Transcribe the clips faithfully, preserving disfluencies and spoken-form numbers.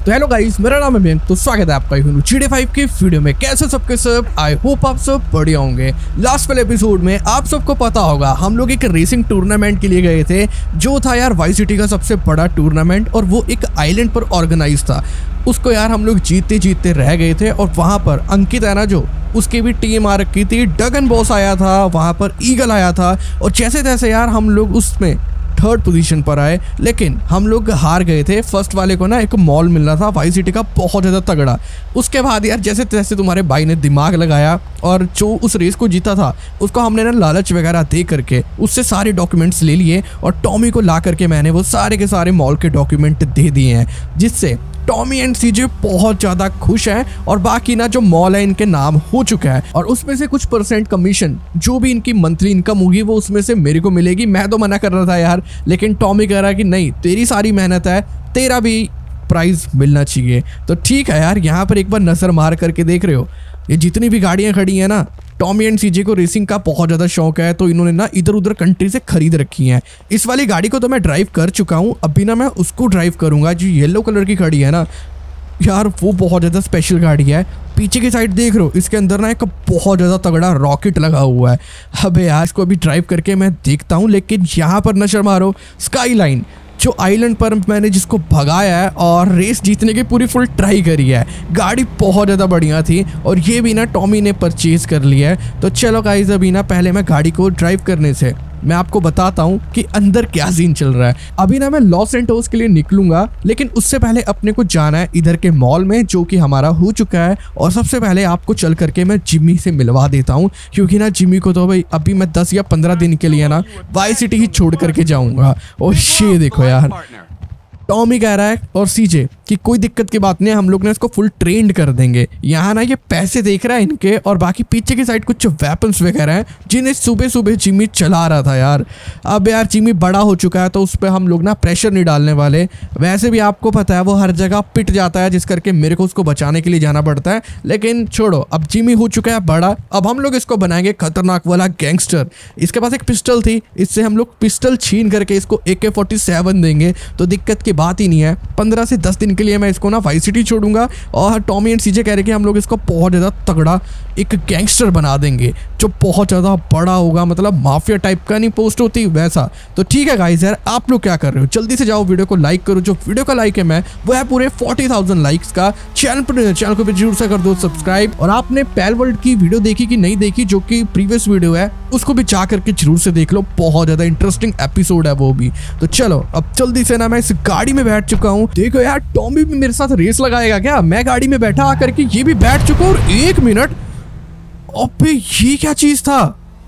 तो hello guys, मेरा नाम है मयंक। तो स्वागत है आपका जी टी ए फाइव के वीडियो में। कैसे सबके सब, आई होप आप सब बढ़िया होंगे। लास्ट वाले एपिसोड में आप सबको पता होगा हम लोग एक रेसिंग टूर्नामेंट के लिए गए थे, जो था यार वाई सिटी का सबसे बड़ा टूर्नामेंट, और वो एक आइलैंड पर ऑर्गेनाइज था। उसको यार हम लोग जीतते जीतते रह गए थे, और वहाँ पर अंकित है ना, जो उसकी भी टीम आ रखी थी। डगन बॉस आया था, वहाँ पर ईगल आया था, और जैसे तैसे यार हम लोग उसमें थर्ड पोजीशन पर आए, लेकिन हम लोग हार गए थे। फर्स्ट वाले को ना एक मॉल मिल रहा था वाई सिटी का बहुत ज़्यादा तगड़ा। उसके बाद यार जैसे तैसे तुम्हारे भाई ने दिमाग लगाया, और जो उस रेस को जीता था उसको हमने ना लालच वगैरह दे करके उससे सारे डॉक्यूमेंट्स ले लिए, और टॉमी को ला करके मैंने वो सारे के सारे मॉल के डॉक्यूमेंट दे दिए हैं, जिससे टॉमी एंड सीजे बहुत ज़्यादा खुश हैं। और बाकी ना जो मॉल है इनके नाम हो चुका है, और उसमें से कुछ परसेंट कमीशन जो भी इनकी मंथली इनकम होगी वो उसमें से मेरे को मिलेगी। मैं तो मना कर रहा था यार, लेकिन टॉमी कह रहा है कि नहीं, तेरी सारी मेहनत है, तेरा भी प्राइज़ मिलना चाहिए। तो ठीक है यार, यहाँ पर एक बार नज़र मार करके देख रहे हो, ये जितनी भी गाड़ियाँ खड़ी हैं ना, टॉमी एंड सीजे को रेसिंग का बहुत ज़्यादा शौक है, तो इन्होंने ना इधर उधर कंट्री से खरीद रखी हैं। इस वाली गाड़ी को तो मैं ड्राइव कर चुका हूँ, अभी ना मैं उसको ड्राइव करूँगा जो येलो कलर की खड़ी है ना यार, वो बहुत ज़्यादा स्पेशल गाड़ी है। पीछे की साइड देख रहे हो, इसके अंदर ना एक बहुत ज़्यादा तगड़ा रॉकेट लगा हुआ है। अबे यार, इसको अभी ड्राइव करके मैं देखता हूँ। लेकिन यहाँ पर नजर मारो, स्काईलाइन जो आइलैंड पर मैंने जिसको भगाया है और रेस जीतने की पूरी फुल ट्राई करी है, गाड़ी बहुत ज़्यादा बढ़िया थी, और ये भी ना टॉमी ने परचेज कर लिया है। तो चलो गाइस, अभी ना पहले मैं गाड़ी को ड्राइव करने से मैं आपको बताता हूँ कि अंदर क्या सीन चल रहा है। अभी ना मैं लॉस एंटोस के लिए निकलूंगा, लेकिन उससे पहले अपने को जाना है इधर के मॉल में, जो कि हमारा हो चुका है। और सबसे पहले आपको चल करके मैं जिम्मी से मिलवा देता हूँ, क्योंकि ना जिम्मी को तो भाई अभी मैं दस या पंद्रह दिन के लिए ना वाई सिटी ही छोड़ करके जाऊंगा। और ये देखो यार, टॉमी कह रहा है और सीजे कि कोई दिक्कत की बात नहीं, हम लोग ने इसको फुल ट्रेंड कर देंगे। यहाँ ना ये पैसे देख रहा है इनके, और बाकी पीछे की साइड कुछ वेपन्स वगैरह हैं जिन्हें सुबह सुबह जिम्मी चला रहा था यार। अब यार जिम्मी बड़ा हो चुका है, तो उस पर हम लोग ना प्रेशर नहीं डालने वाले। वैसे भी आपको पता है वो हर जगह पिट जाता है, जिस करके मेरे को उसको बचाने के लिए जाना पड़ता है। लेकिन छोड़ो, अब जिम्मी हो चुका है बड़ा, अब हम लोग इसको बनाएंगे खतरनाक वाला गैंगस्टर। इसके पास एक पिस्टल थी, इससे हम लोग पिस्टल छीन करके इसको ए के फोर्टी सेवन देंगे, तो दिक्कत की बात ही नहीं है। पंद्रह से दस दिन के लिए मैं इसको ना वाई सिटी छोड़ूंगा, और टॉमी एंड सीजे कह रहे कि हम लोग इसको बहुत ज़्यादा तगड़ा एक गैंगस्टर बना देंगे, जो बहुत ज़्यादा बड़ा होगा, मतलब माफिया टाइप का नहीं पोस्ट होती वैसा। तो ठीक है गाइस, यार आप लोग क्या कर रहे हो, जल्दी से जाओ वीडियो को लाइक करो। जो वीडियो का लाइक है मैं वो है पूरे फोर्टी थाउजेंड लाइक्स का। चैनल पर चैनल को भी जरूर से कर दो सब्सक्राइब। और आपने पैल वर्ल्ड की वीडियो देखी कि नहीं देखी, जो कि प्रीवियस वीडियो है, उसको भी जा करके जरूर से देख लो, बहुत ज़्यादा इंटरेस्टिंग एपिसोड है वो भी। तो चलो अब जल्दी से ना मैं इस गाड़ी में बैठ चुका हूँ। देखो यार, टॉमी भी मेरे साथ रेस लगाएगा क्या? मैं गाड़ी में बैठा आकर के ये भी बैठ चुका, और एक मिनट, अबे ये क्या चीज था?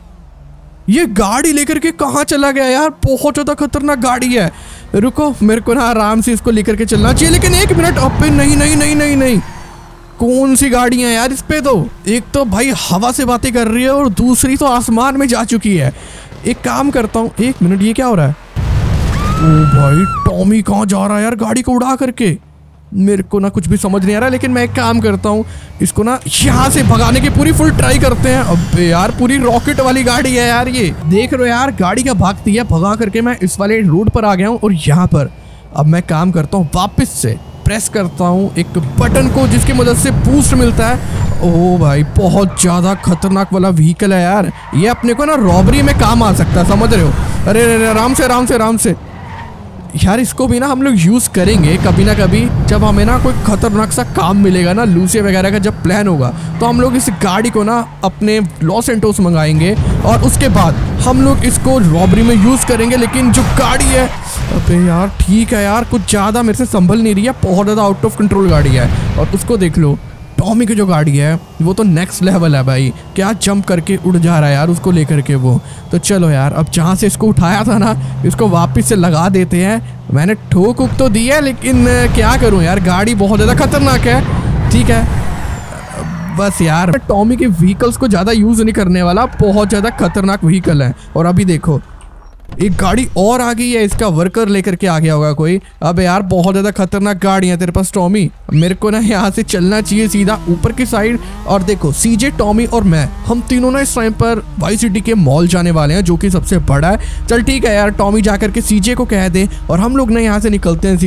ये गाड़ी लेकर के कहाँ चला गया यार? बहुत ज्यादा खतरनाक गाड़ी है। रुको, मेरे को ना आराम से इसको लेकर के चलना चाहिए। लेकिन एक मिनट, अबे नहीं नहीं नहीं नहीं नहीं, कौन सी गाड़ी है यार? इस पे तो एक तो भाई हवा से बातें कर रही है, और दूसरी तो आसमान में जा चुकी है। एक काम करता हूँ, एक मिनट, ये क्या हो रहा है? ओ भाई, टॉमी कहाँ जा रहा है यार गाड़ी को उड़ा करके? मेरे को ना कुछ भी समझ नहीं आ रहा, लेकिन मैं एक काम करता हूँ, इसको ना यहाँ से भगाने की पूरी फुल ट्राई करते हैं। अबे यार, पूरी रॉकेट वाली गाड़ी है यार ये, देख रहे हो यार, गाड़ी क्या भागती है। भगा करके मैं इस वाले रोड पर आ गया हूँ, और यहाँ पर अब मैं काम करता हूँ, वापस से प्रेस करता हूँ एक बटन को, जिसकी मदद से बूस्ट मिलता है। ओ भाई, बहुत ज़्यादा खतरनाक वाला व्हीकल है यार ये, अपने को ना रॉबरी में काम आ सकता है, समझ रहे हो? अरे अरे आराम से आराम से आराम से यार, इसको भी ना हम लोग यूज़ करेंगे कभी ना कभी, जब हमें ना कोई खतरनाक सा काम मिलेगा ना, लूसिया वगैरह का जब प्लान होगा, तो हम लोग इस गाड़ी को ना अपने लॉस एंटोस मंगाएंगे, और उसके बाद हम लोग इसको रॉबरी में यूज़ करेंगे। लेकिन जो गाड़ी है, अबे यार ठीक है यार, कुछ ज़्यादा मेरे से संभल नहीं रही है, बहुत ज़्यादा आउट ऑफ कंट्रोल गाड़ी है। और उसको देख लो, टॉमी की जो गाड़ी है वो तो नेक्स्ट लेवल है भाई, क्या जंप करके उड़ जा रहा है यार उसको लेकर के वो। तो चलो यार, अब जहाँ से इसको उठाया था ना, इसको वापस से लगा देते हैं। मैंने ठोक उक तो दी है, लेकिन क्या करूँ यार, गाड़ी बहुत ज़्यादा खतरनाक है। ठीक है, बस यार, टॉमी के व्हीकल्स को ज़्यादा यूज़ नहीं करने वाला, बहुत ज़्यादा खतरनाक व्हीकल है। और अभी देखो, एक गाड़ी और आ गई है, इसका वर्कर लेकर के आ गया होगा कोई। अब यार, बहुत ज़्यादा खतरनाक गाड़ी है तेरे पास टॉमी। मेरे को ना यहाँ से चलना चाहिए सीधा ऊपर की साइड। और देखो, सीजे, टॉमी और मैं, हम तीनों ना इस टाइम पर वाई सिटी के मॉल जाने वाले हैं, जो कि सबसे बड़ा है। चल ठीक है यार, टॉमी जाकर के सीजे को कह दे, और हम लोग ना यहाँ से निकलते हैं सीधा।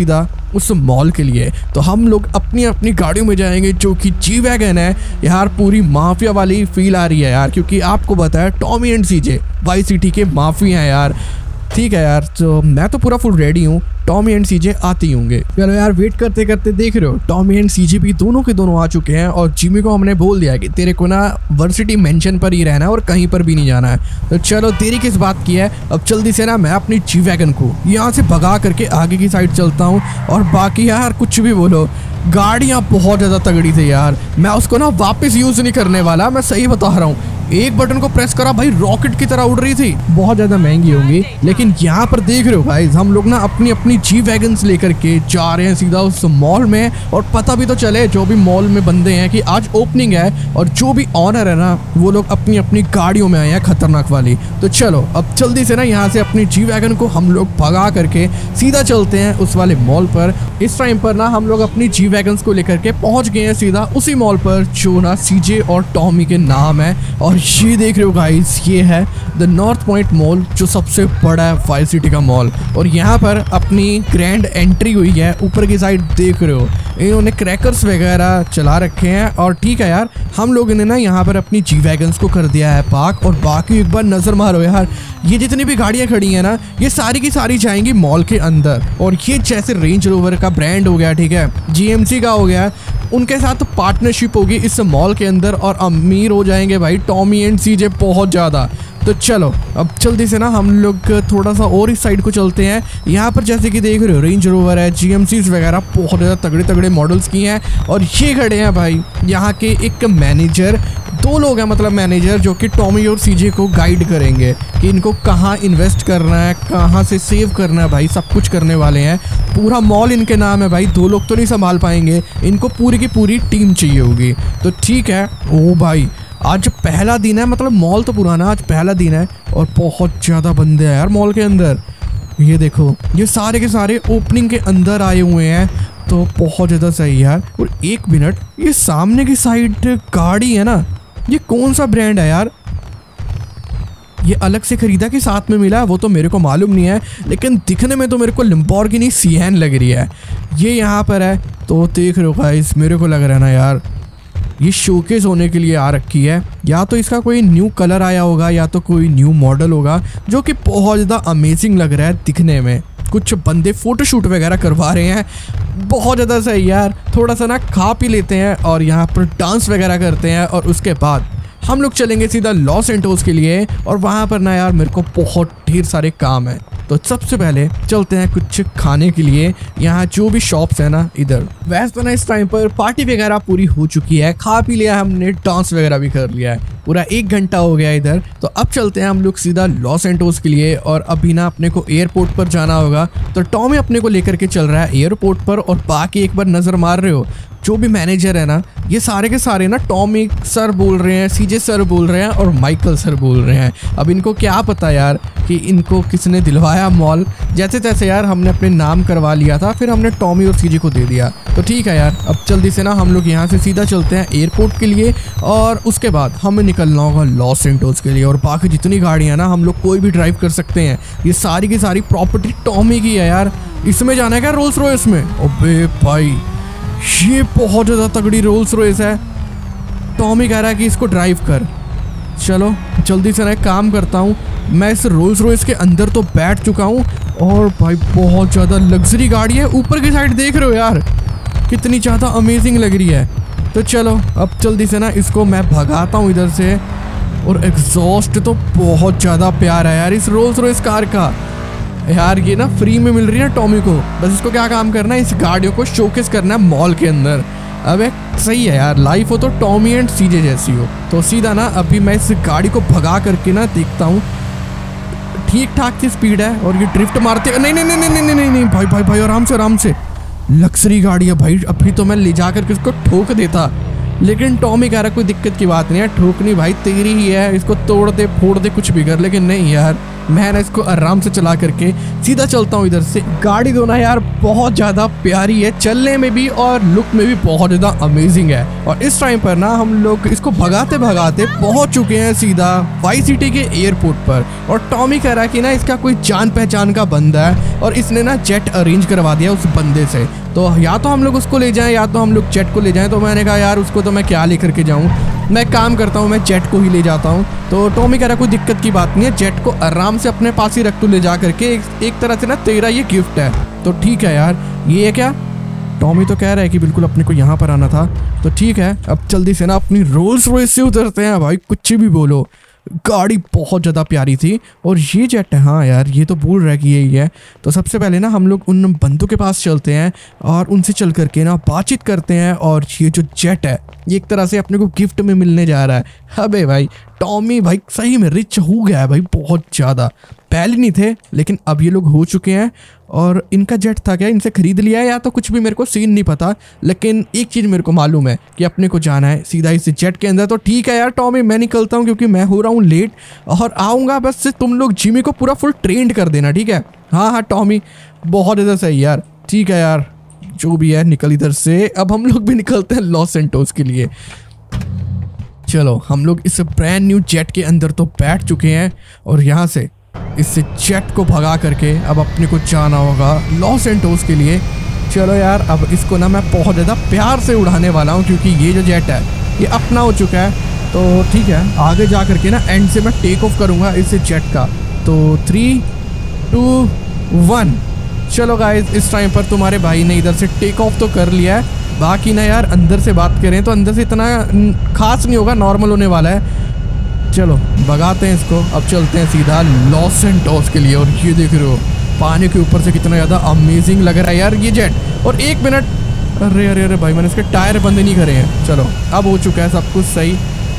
उस मॉल के लिए। तो हम लोग अपनी अपनी गाड़ियों में जाएंगे जो कि जी वैगन है यार। पूरी माफिया वाली फील आ रही है यार, क्योंकि आपको पता है Tommy and CJ Vice city के माफिया हैं यार। ठीक है यार, तो मैं तो पूरा फुल रेडी हूँ, टॉमी एंड सीजे आते ही होंगे। चलो यार, वेट करते करते देख रहे हो टॉमी एंड सीजे भी दोनों के दोनों आ चुके हैं और जिमी को हमने बोल दिया कि तेरे को ना वर्सिटी मेंशन पर ही रहना है और कहीं पर भी नहीं जाना है। तो चलो देरी किस बात की है, अब जल्दी से ना मैं अपनी जी वैगन को यहाँ से भगा करके आगे की साइड चलता हूँ। और बाकी यार कुछ भी बोलो, गाड़ियाँ बहुत ज़्यादा तगड़ी थी यार। मैं उसको ना वापस यूज़ नहीं करने वाला, मैं सही बता रहा हूँ। एक बटन को प्रेस करा भाई, रॉकेट की तरह उड़ रही थी। बहुत ज्यादा महंगी होंगी, लेकिन यहाँ पर देख रहे हो गाइस, हम लोग ना अपनी अपनी जी वैगन्स लेकर के जा रहे हैं सीधा उस मॉल में। और पता भी तो चले जो भी मॉल में बंदे हैं कि आज ओपनिंग है, और जो भी ऑनर है ना वो लोग अपनी अपनी गाड़ियों में आए हैं खतरनाक वाली। तो चलो अब जल्दी से ना यहाँ से अपनी जी वैगन को हम लोग भगा करके सीधा चलते हैं उस वाले मॉल पर। इस टाइम पर ना हम लोग अपनी जी वैगन्स को लेकर के पहुंच गए हैं सीधा उसी मॉल पर जो ना सीजे और टॉमी के नाम है। और ये देख रहे हो गाइस, ये है द नॉर्थ पॉइंट मॉल, जो सबसे बड़ा है वाई सिटी का मॉल। और यहाँ पर अपनी ग्रैंड एंट्री हुई है। ऊपर की साइड देख रहे हो इन्होंने क्रैकर्स वगैरह चला रखे हैं। और ठीक है यार, हम लोगों ने ना यहाँ पर अपनी जी वैगन्स को कर दिया है पार्क। और बाकी एक बार नजर मारो यार, ये जितनी भी गाड़ियाँ खड़ी हैं ना, ये सारी की सारी जाएंगी मॉल के अंदर। और ये जैसे रेंज रोवर का ब्रांड हो गया, ठीक है, जी एम सी का हो गया, उनके साथ पार्टनरशिप होगी इस मॉल के अंदर और अमीर हो जाएंगे भाई टॉमी एंड सीजे बहुत ज़्यादा। तो चलो अब जल्दी से ना हम लोग थोड़ा सा और इस साइड को चलते हैं। यहाँ पर जैसे कि देख रहे हो रेंज रोवर है, जी एम सीज़ वगैरह बहुत ज़्यादा तगड़े तगड़े मॉडल्स की हैं। और ये खड़े हैं भाई यहाँ के एक मैनेजर, दो लोग हैं मतलब मैनेजर, जो कि टॉमी और सीजे को गाइड करेंगे कि इनको कहाँ इन्वेस्ट करना है, कहाँ से सेव करना है भाई, सब कुछ करने वाले हैं। पूरा मॉल इनके नाम है भाई, दो लोग तो नहीं संभाल पाएंगे, इनको पूरी की पूरी टीम चाहिए होगी। तो ठीक है। ओ भाई, आज पहला दिन है, मतलब मॉल तो पुराना, आज पहला दिन है और बहुत ज़्यादा बंदे हैं यार मॉल के अंदर। ये देखो, ये सारे के सारे ओपनिंग के अंदर आए हुए हैं, तो बहुत ज़्यादा सही यार। और एक मिनट, ये सामने की साइड गाड़ी है ना, ये कौन सा ब्रांड है यार? ये अलग से खरीदा कि साथ में मिला, वो तो मेरे को मालूम नहीं है, लेकिन दिखने में तो मेरे को लैम्बोर्गिनी सिएन लग रही है। ये यहाँ पर है, तो देख रहे हो गाइस, मेरे को लग रहा है ना यार ये शोकेस होने के लिए आ रखी है। या तो इसका कोई न्यू कलर आया होगा या तो कोई न्यू मॉडल होगा, जो कि बहुत ज़्यादा अमेजिंग लग रहा है दिखने में। कुछ बंदे फोटोशूट वगैरह करवा रहे हैं, बहुत ज़्यादा सही यार। थोड़ा सा ना खा पी लेते हैं और यहाँ पर डांस वगैरह करते हैं, और उसके बाद हम लोग चलेंगे सीधा लॉस एंटोस के लिए। और वहाँ पर ना यार मेरे को बहुत ढेर सारे काम है, तो सबसे पहले चलते हैं कुछ खाने के लिए। यहाँ जो भी शॉप्स है ना इधर, वैसे तो ना इस टाइम पर पार्टी वगैरह पूरी हो चुकी है, खा पी लिया हमने, डांस वगैरह भी कर लिया है, पूरा एक घंटा हो गया इधर। तो अब चलते हैं हम लोग सीधा लॉस एंटोस के लिए। और अभी ना अपने को एयरपोर्ट पर जाना होगा, तो टॉमी अपने को लेकर के चल रहा है एयरपोर्ट पर। और बाकी एक बार नज़र मार रहे हो, जो भी मैनेजर है ना, ये सारे के सारे ना टॉमी सर बोल रहे हैं, सीजे सर बोल रहे हैं और माइकल सर बोल रहे हैं। अब इनको क्या पता यार कि इनको किसने दिलवाया मॉल। जैसे तैसे यार हमने अपने नाम करवा लिया था, फिर हमने टॉमी और सीजे को दे दिया। तो ठीक है यार, अब जल्दी से ना हम लोग यहाँ से सीधा चलते हैं एयरपोर्ट के लिए। और उसके बाद हमें निकलना होगा लॉस एंटोस के लिए। और बाकी जितनी गाड़ियाँ ना हम लोग कोई भी ड्राइव कर सकते हैं, ये सारी की सारी प्रॉपर्टी टॉमी की है यार। इसमें जाना है क्या, रोल्स रॉयस में? अबे भाई, ये बहुत ज़्यादा तगड़ी रोल्स रॉयस है। टॉमी कह रहा है कि इसको ड्राइव कर। चलो जल्दी से ना एक काम करता हूँ, मैं इस रोल्स रॉयस के अंदर तो बैठ चुका हूँ। और भाई बहुत ज़्यादा लग्जरी गाड़ी है, ऊपर की साइड देख रहे हो यार कितनी ज़्यादा अमेजिंग लग रही है। तो चलो अब जल्दी से ना इसको मैं भगाता हूँ इधर से। और एग्जॉस्ट तो बहुत ज़्यादा प्यारा है यार इस रोल्स रॉयस कार का यार। ये ना फ्री में मिल रही है टॉमी को, बस इसको क्या काम करना है, इस गाड़ियों को शोकेस करना है मॉल के अंदर। अब एक सही है यार, लाइफ हो तो टॉमी एंड सीजे जैसी हो। तो सीधा ना अभी मैं इस गाड़ी को भगा करके ना देखता हूँ, ठीक ठाक सी स्पीड है। और ये ड्रिफ्ट मारते, नहीं नहीं नहीं नहीं नहीं नहीं नहीं भाई भाई भाई आराम से आराम से, लग्जरी गाड़ी है भाई। अभी तो मैं ले जा करके इसको ठोक देता, लेकिन टॉमी कह रहा कोई दिक्कत की बात नहीं है, ठोकनी भाई तेरी ही है, इसको तोड़ दे फोड़ दे कुछ भी कर, लेकिन नहीं यार मैं ना इसको आराम से चला करके सीधा चलता हूँ इधर से। गाड़ी दो ना यार बहुत ज़्यादा प्यारी है, चलने में भी और लुक में भी बहुत ज़्यादा अमेजिंग है। और इस टाइम पर ना हम लोग इसको भगाते भगाते पहुँच चुके हैं सीधा वाई सिटी के एयरपोर्ट पर। और टॉमी कह रहा है कि ना इसका कोई जान पहचान का बंदा है और इसने ना जेट अरेंज करवा दिया उस बंदे से, तो या तो हम लोग उसको ले जाएं या तो हम लोग जेट को ले जाएं। तो मैंने कहा यार उसको तो मैं क्या लेकर के जाऊं, मैं काम करता हूं, मैं जेट को ही ले जाता हूं। तो टॉमी कह रहा कोई दिक्कत की बात नहीं है, जेट को आराम से अपने पास ही रख तू ले जा करके, एक, एक तरह से ना तेरा ये गिफ्ट है। तो ठीक है यार, ये है क्या? टॉमी तो कह रहा है कि बिल्कुल अपने को यहाँ पर आना था। तो ठीक है, अब जल्दी से ना अपनी रोल्स रॉयस से उतरते हैं भाई, कुछ भी बोलो। गाड़ी बहुत ज़्यादा प्यारी थी और ये जेट है। हाँ यार ये तो बोल रहा है कि यही है। तो सबसे पहले ना हम लोग उन बंदों के पास चलते हैं और उनसे चल करके ना बातचीत करते हैं। और ये जो जेट है ये एक तरह से अपने को गिफ्ट में मिलने जा रहा है। अबे भाई टॉमी भाई सही में रिच हो गया है भाई, बहुत ज़्यादा। पहले नहीं थे लेकिन अब ये लोग हो चुके हैं। और इनका जेट था क्या, इनसे खरीद लिया है या तो कुछ भी मेरे को सीन नहीं पता, लेकिन एक चीज़ मेरे को मालूम है कि अपने को जाना है सीधा इस जेट के अंदर। तो ठीक है यार टॉमी, मैं निकलता हूँ क्योंकि मैं हो रहा हूँ लेट और आऊँगा बस से तुम लोग जिमी को पूरा फुल ट्रेंड कर देना, ठीक है? हाँ हाँ टॉमी, बहुत ज़्यादा सही यार। ठीक है यार, जो भी है निकल इधर से। अब हम लोग भी निकलते हैं लॉस सैंटोस के लिए। चलो हम लोग इस ब्रांड न्यू जेट के अंदर तो बैठ चुके हैं और यहाँ से इससे जेट को भगा करके अब अपने को जाना होगा लॉस सैंटोस के लिए। चलो यार, अब इसको ना मैं बहुत ज़्यादा प्यार से उड़ाने वाला हूँ क्योंकि ये जो जेट है ये अपना हो चुका है। तो ठीक है, आगे जा करके ना एंड से मैं टेक ऑफ करूँगा इस जेट का। तो थ्री टू वन, चलो गाइस इस टाइम पर तुम्हारे भाई ने इधर से टेक ऑफ तो कर लिया है। बाकी ना यार अंदर से बात करें तो अंदर से इतना खास नहीं होगा, नॉर्मल होने वाला है। चलो भगाते हैं इसको, अब चलते हैं सीधा लॉस सैंटोस के लिए। और ये देख रहे हो पानी के ऊपर से कितना ज़्यादा अमेजिंग लग रहा है यार ये जेट। और एक मिनट, अरे अरे अरे भाई मैंने इसके टायर बंद नहीं करे हैं। चलो अब हो चुका है सब कुछ सही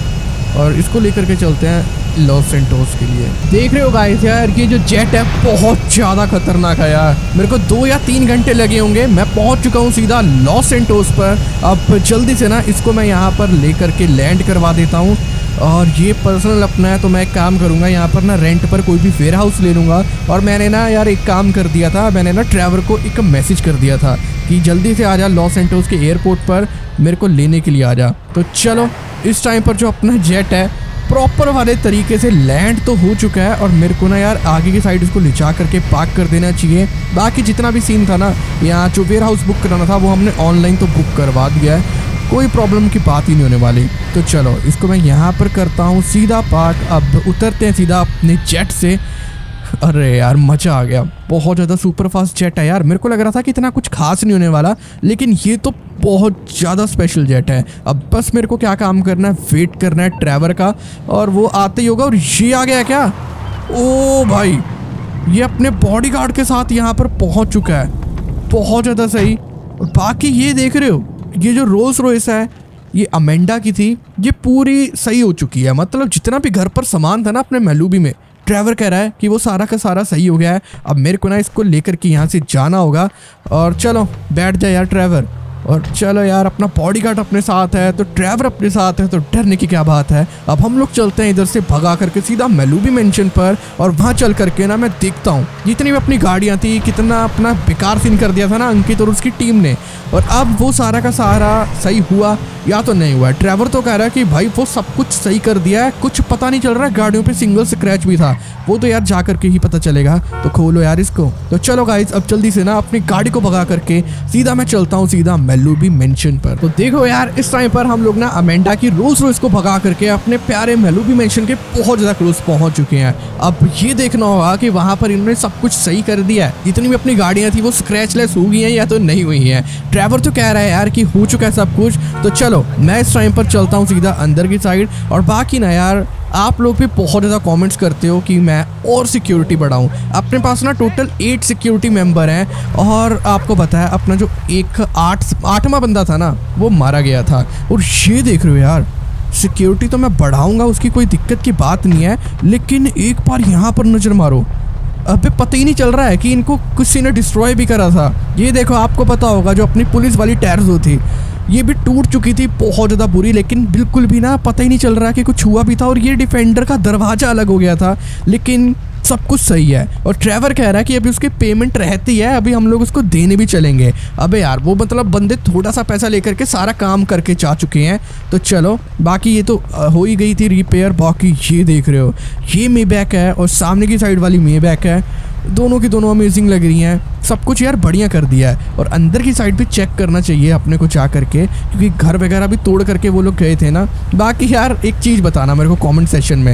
और इसको लेकर के चलते हैं लॉस सैंटोस के लिए। देख रहे हो गाइस यार ये जो जेट है बहुत ज़्यादा खतरनाक है यार। मेरे को दो या तीन घंटे लगे होंगे, मैं पहुंच चुका हूं सीधा लॉस सैंटोस पर। अब जल्दी से ना इसको मैं यहां पर लेकर के लैंड करवा देता हूं। और ये पर्सनल अपना है तो मैं एक काम करूंगा, यहाँ पर ना रेंट पर कोई भी वेयर हाउस ले लूँगा। और मैंने ना यार एक काम कर दिया था, मैंने ना ट्रैवर को एक मैसेज कर दिया था कि जल्दी से आ जा लॉस सैंटोस के एयरपोर्ट पर, मेरे को लेने के लिए आ जा। तो चलो इस टाइम पर जो अपना जेट है प्रॉपर वाले तरीके से लैंड तो हो चुका है। और मेरे को ना यार आगे की साइड इसको ले जा करके पार्क कर देना चाहिए। बाकी जितना भी सीन था ना, यहाँ जो वेयर हाउस बुक कराना था वो हमने ऑनलाइन तो बुक करवा दिया है, कोई प्रॉब्लम की बात ही नहीं होने वाली। तो चलो इसको मैं यहाँ पर करता हूँ सीधा पार्क। अब उतरते हैं सीधा अपने जेट से। अरे यार मज़ा आ गया, बहुत ज़्यादा सुपर फास्ट जेट है यार। मेरे को लग रहा था कि इतना कुछ खास नहीं होने वाला, लेकिन ये तो बहुत ज़्यादा स्पेशल जेट है। अब बस मेरे को क्या काम करना है, वेट करना है ट्रैवर का और वो आते ही होगा। और ये आ गया क्या? ओ भाई ये अपने बॉडीगार्ड के साथ यहाँ पर पहुँच चुका है, बहुत ज़्यादा सही। और बाकी ये देख रहे हो ये जो रोल्स रॉयस है ये अमेंडा की थी, ये पूरी सही हो चुकी है। मतलब जितना भी घर पर सामान था ना अपने मैलूबी में, ट्रैवर कह रहा है कि वो सारा का सारा सही हो गया है। अब मेरे को ना इसको लेकर के यहाँ से जाना होगा। और चलो बैठ जाए यार ट्रैवर। और चलो यार अपना बॉडीगार्ड अपने साथ है तो ट्रैवर अपने साथ है, तो डरने की क्या बात है। अब हम लोग चलते हैं इधर से भगा करके सीधा मैलूबी मेंशन पर। और वहाँ चल करके ना मैं देखता हूँ जितनी भी अपनी गाड़ियाँ थी कितना अपना बेकार सीन कर दिया था ना अंकित और उसकी टीम ने। और अब वो सारा का सारा सही हुआ या तो नहीं हुआ है। ट्रैवर तो कह रहा है कि भाई वो सब कुछ सही कर दिया है, कुछ पता नहीं चल रहा है, गाड़ियों पे सिंगल स्क्रैच भी था, वो तो यार जा करके ही पता चलेगा। तो खोलो यार इसको। तो चलो गाइस अब जल्दी से ना अपनी गाड़ी को भगा करके सीधा मैं चलता हूँ सीधा मैलूबी मेंशन पर। तो देखो यार इस टाइम पर हम लोग ना अमेंडा की रोल्स रॉयस को भगा करके अपने प्यारे मैलूबी मेंशन के बहुत ज्यादा क्लोज पहुंच चुके हैं। अब ये देखना होगा कि वहां पर इन्होंने सब कुछ सही कर दिया है, जितनी भी अपनी गाड़ियां थी वो स्क्रैचलेस हो गई हैं या तो नहीं हुई हैं। ट्रैवर तो कह रहा है यार कि हो चुका है सब कुछ। तो चलो मैं इस टाइम पर चलता हूँ सीधा अंदर की साइड। और बाकी ना यार आप लोग भी बहुत ज़्यादा कमेंट्स करते हो कि मैं और सिक्योरिटी बढ़ाऊं। अपने पास ना टोटल एट सिक्योरिटी मेंबर हैं और आपको पता है अपना जो एक आठ आठवां बंदा था ना वो मारा गया था। और ये देख रहे हो यार सिक्योरिटी तो मैं बढ़ाऊंगा, उसकी कोई दिक्कत की बात नहीं है, लेकिन एक बार यहाँ पर नज़र मारो, अबे पता ही नहीं चल रहा है कि इनको किसी ने डिस्ट्रॉय भी करा था। ये देखो आपको पता होगा जो अपनी पुलिस वाली टैर्जो थी ये भी टूट चुकी थी बहुत ज़्यादा बुरी, लेकिन बिल्कुल भी ना पता ही नहीं चल रहा कि कुछ हुआ भी था। और ये डिफेंडर का दरवाज़ा अलग हो गया था, लेकिन सब कुछ सही है। और ट्रेवर कह रहा है कि अभी उसकी पेमेंट रहती है, अभी हम लोग उसको देने भी चलेंगे। अबे यार वो मतलब बंदे थोड़ा सा पैसा लेकर के सारा काम करके जा चुके हैं। तो चलो बाकी ये तो हो ही गई थी रिपेयर। बाकी ये देख रहे हो ये मेबैक है और सामने की साइड वाली मेबैक है, दोनों की दोनों अमेजिंग लग रही हैं। सब कुछ यार बढ़िया कर दिया है। और अंदर की साइड भी चेक करना चाहिए अपने को जा करके, क्योंकि घर वगैरह भी तोड़ करके वो लोग गए थे ना। बाकी यार एक चीज़ बताना मेरे को कमेंट सेक्शन में,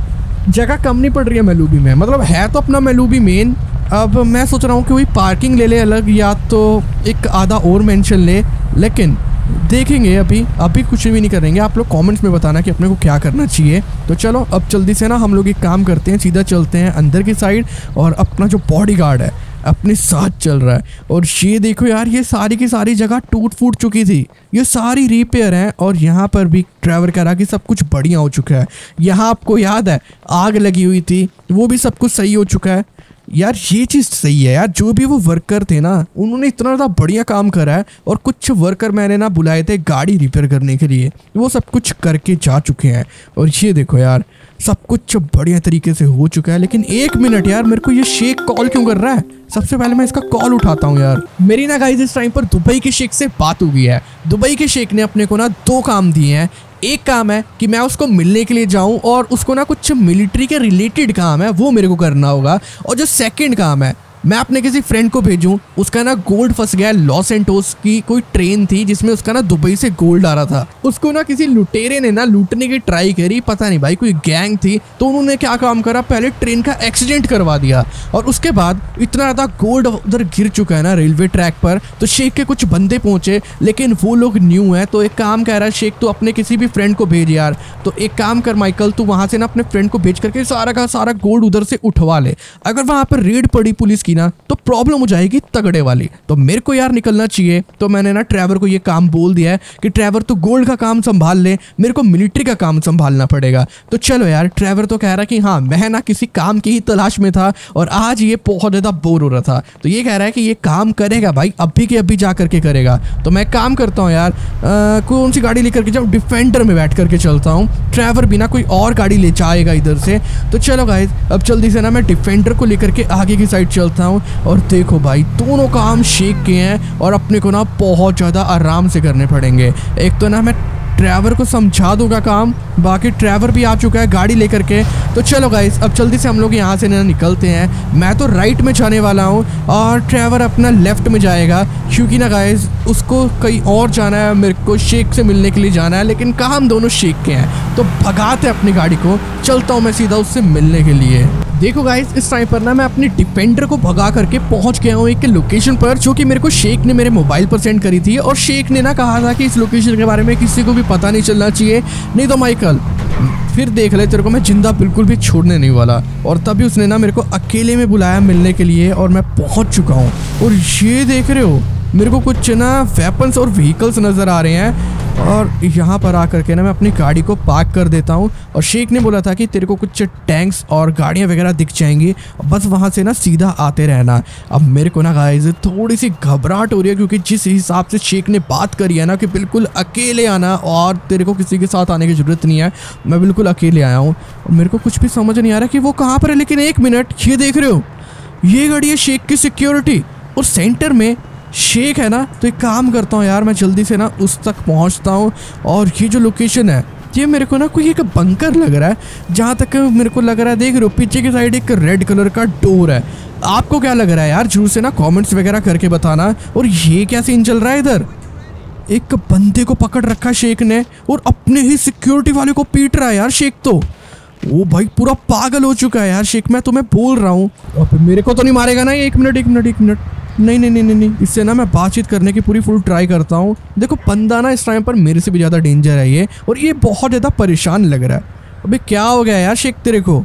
जगह कम नहीं पड़ रही है मेलूबी में, मतलब है तो अपना मेलूबी मेन। अब मैं सोच रहा हूँ कि वही पार्किंग ले ले अलग, या तो एक आधा और मेंशन ले, लेकिन देखेंगे। अभी अभी कुछ भी नहीं करेंगे। आप लोग कमेंट्स में बताना कि अपने को क्या करना चाहिए। तो चलो अब जल्दी से ना हम लोग एक काम करते हैं, सीधा चलते हैं अंदर की साइड और अपना जो बॉडीगार्ड है अपने साथ चल रहा है। और ये देखो यार ये सारी की सारी जगह टूट फूट चुकी थी, ये सारी रिपेयर है। और यहाँ पर भी ट्रैवर करा कि सब कुछ बढ़िया हो चुका है। यहाँ आपको याद है आग लगी हुई थी, वो भी सब कुछ सही हो चुका है। यार ये चीज़ सही है यार, जो भी वो वर्कर थे ना उन्होंने इतना ज़्यादा बढ़िया काम करा है। और कुछ वर्कर मैंने ना बुलाए थे गाड़ी रिपेयर करने के लिए, वो सब कुछ करके जा चुके हैं। और ये देखो यार सब कुछ बढ़िया तरीके से हो चुका है। लेकिन एक मिनट यार, मेरे को ये शेख कॉल क्यों कर रहा है? सबसे पहले मैं इसका कॉल उठाता हूँ यार। मेरी ना गाइस इस टाइम पर दुबई के शेख से बात हो गई है। दुबई के शेख ने अपने को ना दो काम दिए हैं। एक काम है कि मैं उसको मिलने के लिए जाऊं और उसको ना कुछ मिलिट्री के रिलेटेड काम है वो मेरे को करना होगा। और जो सेकंड काम है मैं अपने किसी फ्रेंड को भेजूं, उसका ना गोल्ड फंस गया। लॉस एंटोस की कोई ट्रेन थी जिसमें उसका ना दुबई से गोल्ड आ रहा था, उसको ना किसी लुटेरे ने ना लूटने की ट्राई करी, पता नहीं भाई कोई गैंग थी। तो उन्होंने क्या काम करा, पहले ट्रेन का एक्सीडेंट करवा दिया और उसके बाद इतना ज़्यादा गोल्ड उधर गिर चुका है ना रेलवे ट्रैक पर। तो शेख के कुछ बंदे पहुंचे लेकिन वो लोग न्यू है। तो एक काम कह रहा है शेख, तो अपने किसी भी फ्रेंड को भेज यार। तो एक काम कर माइकल, तू वहां से ना अपने फ्रेंड को भेज करके सारा का सारा गोल्ड उधर से उठवा ले। अगर वहां पर रेड पड़ी पुलिस ना तो प्रॉब्लम हो जाएगी तगड़े वाली। तो मेरे को यार निकलना चाहिए। तो मैंने ना ट्रैवर को ये काम बोल दिया है कि ट्रैवर तू गोल्ड का काम संभाल ले, मेरे को मिलिट्री का काम संभालना पड़ेगा। तो चलो यार, ट्रैवर तो कह रहा कि हाँ मैं ना किसी काम की ही तलाश में था और आज ये बहुत ज्यादा बोर हो रहा था। तो ये कह रहा है कि ये काम करेगा भाई, अभी के अभी जा करके करेगा। तो मैं काम करता हूँ यार, आ, कौन सी गाड़ी लेकर के जाऊँ? डिफेंडर में बैठ करके चलता हूँ। ट्रैवर भी ना कोई और गाड़ी ले जाएगा इधर से। तो चलो गाइस अब जल्दी से ना मैं डिफेंडर को लेकर के आगे की साइड चलता हूँ। और देखो भाई दोनों काम शेख के हैं और अपने को ना बहुत ज़्यादा आराम से करने पड़ेंगे। एक तो ना मैं ट्रैवर को समझा दूंगा काम, बाकी ट्रैवर भी आ चुका है गाड़ी लेकर के। तो चलो गाइस अब जल्दी से हम लोग यहाँ से ना निकलते हैं। मैं तो राइट में जाने वाला हूँ और ट्रैवर अपना लेफ्ट में जाएगा, क्योंकि ना गाइस उसको कहीं और जाना है, मेरे को शेख से मिलने के लिए जाना है। लेकिन काम दोनों शेख के हैं तो भगाते अपनी गाड़ी को, चलता हूँ मैं सीधा उससे मिलने के लिए। देखो गाइस इस टाइम पर ना मैं अपनी डिफेंडर को भगा करके पहुंच गया हूँ एक लोकेशन पर, जो कि मेरे को शेख ने मेरे मोबाइल पर सेंड करी थी। और शेख ने ना कहा था कि इस लोकेशन के बारे में किसी को भी पता नहीं चलना चाहिए, नहीं तो माइकल फिर देख ले तेरे को मैं जिंदा बिल्कुल भी छोड़ने नहीं वाला। और तभी उसने ना मेरे को अकेले में बुलाया मिलने के लिए और मैं पहुंच चुका हूँ। और ये देख रहे हो मेरे को कुछ ना वेपन्स और व्हीकल्स नज़र आ रहे हैं। और यहाँ पर आकर के ना मैं अपनी गाड़ी को पार्क कर देता हूँ। और शेख ने बोला था कि तेरे को कुछ टैंक्स और गाड़ियाँ वगैरह दिख जाएंगी, बस वहाँ से ना सीधा आते रहना। अब मेरे को ना गाइस थोड़ी सी घबराहट हो रही है, क्योंकि जिस हिसाब से शेख ने बात करी है ना कि बिल्कुल अकेले आना और तेरे को किसी के साथ आने की ज़रूरत नहीं है, मैं बिल्कुल अकेले आया हूँ। और मेरे को कुछ भी समझ नहीं आ रहा कि वो कहाँ पर है। लेकिन एक मिनट, ये देख रहे हो ये गाड़ी है शेख की सिक्योरिटी और सेंटर में शेख है ना। तो एक काम करता हूँ यार, मैं जल्दी से ना उस तक पहुँचता हूँ। और ये जो लोकेशन है ये मेरे को ना कोई एक बंकर लग रहा है, जहाँ तक मेरे को लग रहा है। देख रहे हो पीछे की साइड एक रेड कलर का डोर है। आपको क्या लग रहा है यार? जरूर से ना कमेंट्स वगैरह करके बताना। और ये क्या सीन चल रहा है इधर? एक बंदे को पकड़ रखा शेख ने और अपने ही सिक्योरिटी वाले को पीट रहा है यार शेख। तो ओ भाई पूरा पागल हो चुका है यार शेख, मैं तुम्हें बोल रहा हूँ। अब मेरे को तो नहीं मारेगा ना? एक मिनट एक मिनट एक मिनट नहीं नहीं नहीं नहीं इससे ना मैं बातचीत करने की पूरी फुल ट्राई करता हूँ। देखो बंदा ना इस टाइम पर मेरे से भी ज़्यादा डेंजर है ये, और ये बहुत ज़्यादा परेशान लग रहा है। अबे क्या हो गया यार शेख तेरे को?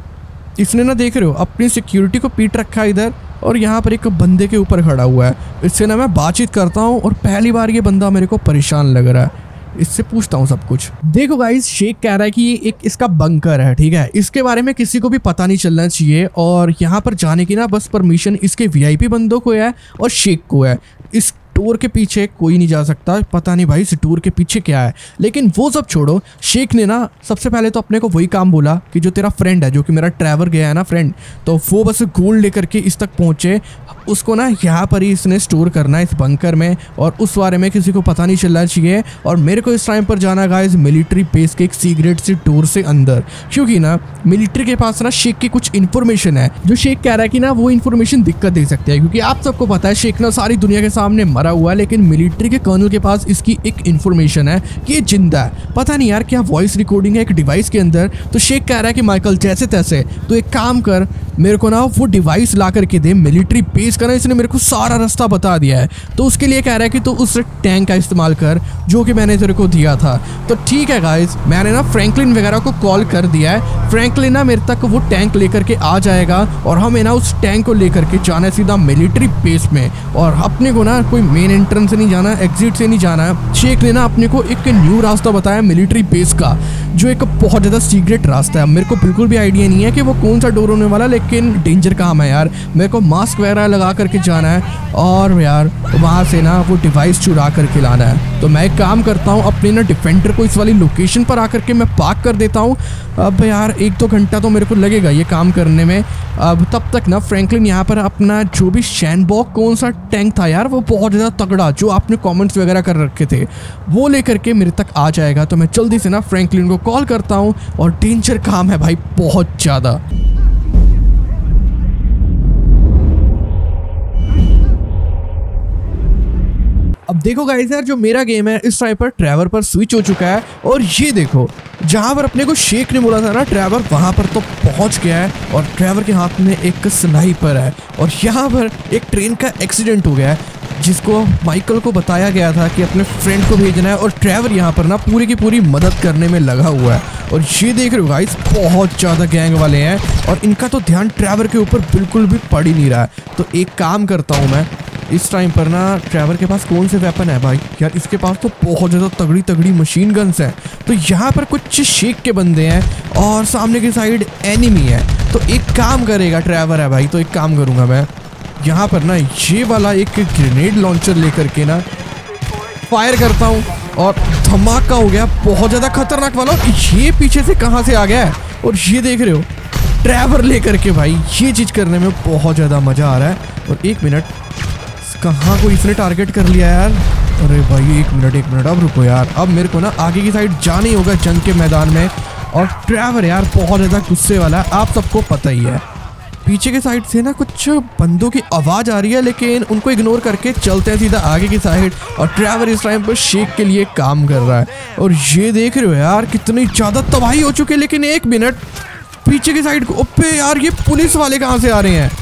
इसने ना देख रहे हो अपनी सिक्योरिटी को पीट रखा है इधर, और यहाँ पर एक बंदे के ऊपर खड़ा हुआ है। इससे ना मैं बातचीत करता हूँ और पहली बार ये बंदा मेरे को परेशान लग रहा है। इससे पूछता हूँ सब कुछ। देखो गाइस शेख कह रहा है कि ये एक इसका बंकर है, ठीक है, इसके बारे में किसी को भी पता नहीं चलना चाहिए। और यहाँ पर जाने की ना बस परमिशन इसके वीआईपी बंदों को है और शेख को है। इस डोर के पीछे कोई नहीं जा सकता। पता नहीं भाई इस डोर के पीछे क्या है, लेकिन वो सब छोड़ो। शेख ने ना सबसे पहले तो अपने को वही काम बोला कि जो तेरा फ्रेंड है, जो कि मेरा ट्रैवर गया है ना फ्रेंड, तो वो बस गोल्ड लेकर के इस तक पहुंचे। उसको ना यहाँ पर ही इसने स्टोर करना है इस बंकर में, और उस बारे में किसी को पता नहीं चलना चाहिए। और मेरे को इस टाइम पर जाना गाइस मिलिट्री बेस के एक सीक्रेट सी डोर से अंदर, क्योंकि ना मिलिट्री के पास ना शेख की कुछ इन्फॉर्मेशन है जो शेख कह रहा है कि ना वो इन्फॉर्मेशन दिक्कत दे सकती है। क्योंकि आप सबको पता है शेख ना सारी दुनिया के सामने मरा हुआ है, लेकिन मिलिट्री के कर्नल के पास इसकी एक इन्फॉर्मेशन है कि ये जिंदा है। पता नहीं यार क्या वॉइस रिकॉर्डिंग है एक डिवाइस के अंदर। तो शेख कह रहा है कि माइकल जैसे तैसे तो एक काम कर, मेरे को ना वो डिवाइस ला करके दे मिलिट्री बेस का ना, इसने मेरे को सारा रास्ता बता दिया है। तो उसके लिए कह रहा है कि तो उस टैंक का इस्तेमाल कर जो कि मैंने तेरे को दिया था। तो ठीक है गाइस, मैंने ना फ्रैंकलिन वगैरह को कॉल कर दिया है। फ्रैंकलिन ना मेरे तक वो टैंक लेकर के आ जाएगा और हमें ना उस टैंक को लेकर के जाना है सीधा मिलिट्री बेस में। और अपने को ना कोई मेन एंट्रेंस से नहीं जाना, एग्जिट से नहीं जाना है। शेख ने ना अपने को एक न्यू रास्ता बताया मिलिट्री बेस का, जो एक बहुत ज़्यादा सीक्रेट रास्ता है। मेरे को बिल्कुल भी आइडिया नहीं है कि वो कौन सा डोर होने वाला, लेकिन डेंजर काम है यार। मेरे को मास्क वगैरह लगा करके जाना है और यार वहाँ से ना वो डिवाइस चुरा करके लाना है। तो मैं एक काम करता हूँ, अपने ना डिफेंडर को इस वाली लोकेशन पर आकर के मैं पार्क कर देता हूँ। अब यार एक दो घंटा तो मेरे को लगेगा ये काम करने में। अब तब तक ना फ्रैंकलिन यहाँ पर अपना जो भी शैनबॉक कौन सा टैंक था यार, वो बहुत ज़्यादा तगड़ा जो आपने कमेंट्स वगैरह कर रखे थे, वो लेकर के मेरे तक आ जाएगा। तो मैं जल्दी से ना फ्रैंकलिन को कॉल करता हूँ, और डेंजर काम है भाई बहुत ज़्यादा। अब देखो गाइस यार, जो मेरा गेम है इस टाइम पर ट्रैवर पर स्विच हो चुका है। और ये देखो जहाँ पर अपने को शेख ने बोला था ना ट्रैवर, वहाँ पर तो पहुँच गया है। और ट्रैवर के हाथ में एक स्नाइपर है, और यहाँ पर एक ट्रेन का एक्सीडेंट हो गया है जिसको माइकल को बताया गया था कि अपने फ्रेंड को भेजना है। और ट्रैवर यहाँ पर ना पूरी की पूरी मदद करने में लगा हुआ है। और ये देख रहे हो गाइस, बहुत ज़्यादा गैंग वाले हैं, और इनका तो ध्यान ट्रैवर के ऊपर बिल्कुल भी पड़ ही नहीं रहा है। तो एक काम करता हूँ मैं, इस टाइम पर ना ट्रैवर के पास कौन से वेपन है भाई यार, इसके पास तो बहुत ज़्यादा तगड़ी तगड़ी मशीन गन्स हैं। तो यहाँ पर कुछ शेख के बंदे हैं और सामने की साइड एनिमी है। तो एक काम करेगा ट्रैवर है भाई, तो एक काम करूँगा मैं यहाँ पर ना ये वाला एक ग्रेनेड लॉन्चर लेकर के ना फायर करता हूँ, और धमाका हो गया बहुत ज़्यादा खतरनाक वाला। ये पीछे से कहाँ से आ गया है, और ये देख रहे हो ट्रैवर लेकर के भाई, ये चीज़ करने में बहुत ज़्यादा मज़ा आ रहा है। और एक मिनट, कहाँ को इसने टारगेट कर लिया यार। अरे भाई एक मिनट एक मिनट अब रुको यार, अब मेरे को ना आगे की साइड जाना ही होगा जंग के मैदान में। और ट्रैवर यार बहुत ज़्यादा गुस्से वाला है, आप सबको पता ही है। पीछे के साइड से ना कुछ बंदों की आवाज़ आ रही है, लेकिन उनको इग्नोर करके चलते हैं सीधा आगे की साइड। और ट्रैवर इस टाइम पर शेख के लिए काम कर रहा है। और ये देख रहे हो यार कितनी ज़्यादा तबाही हो चुकी है। लेकिन एक मिनट, पीछे की साइड को, ओपे यार ये पुलिस वाले कहाँ से आ रहे हैं।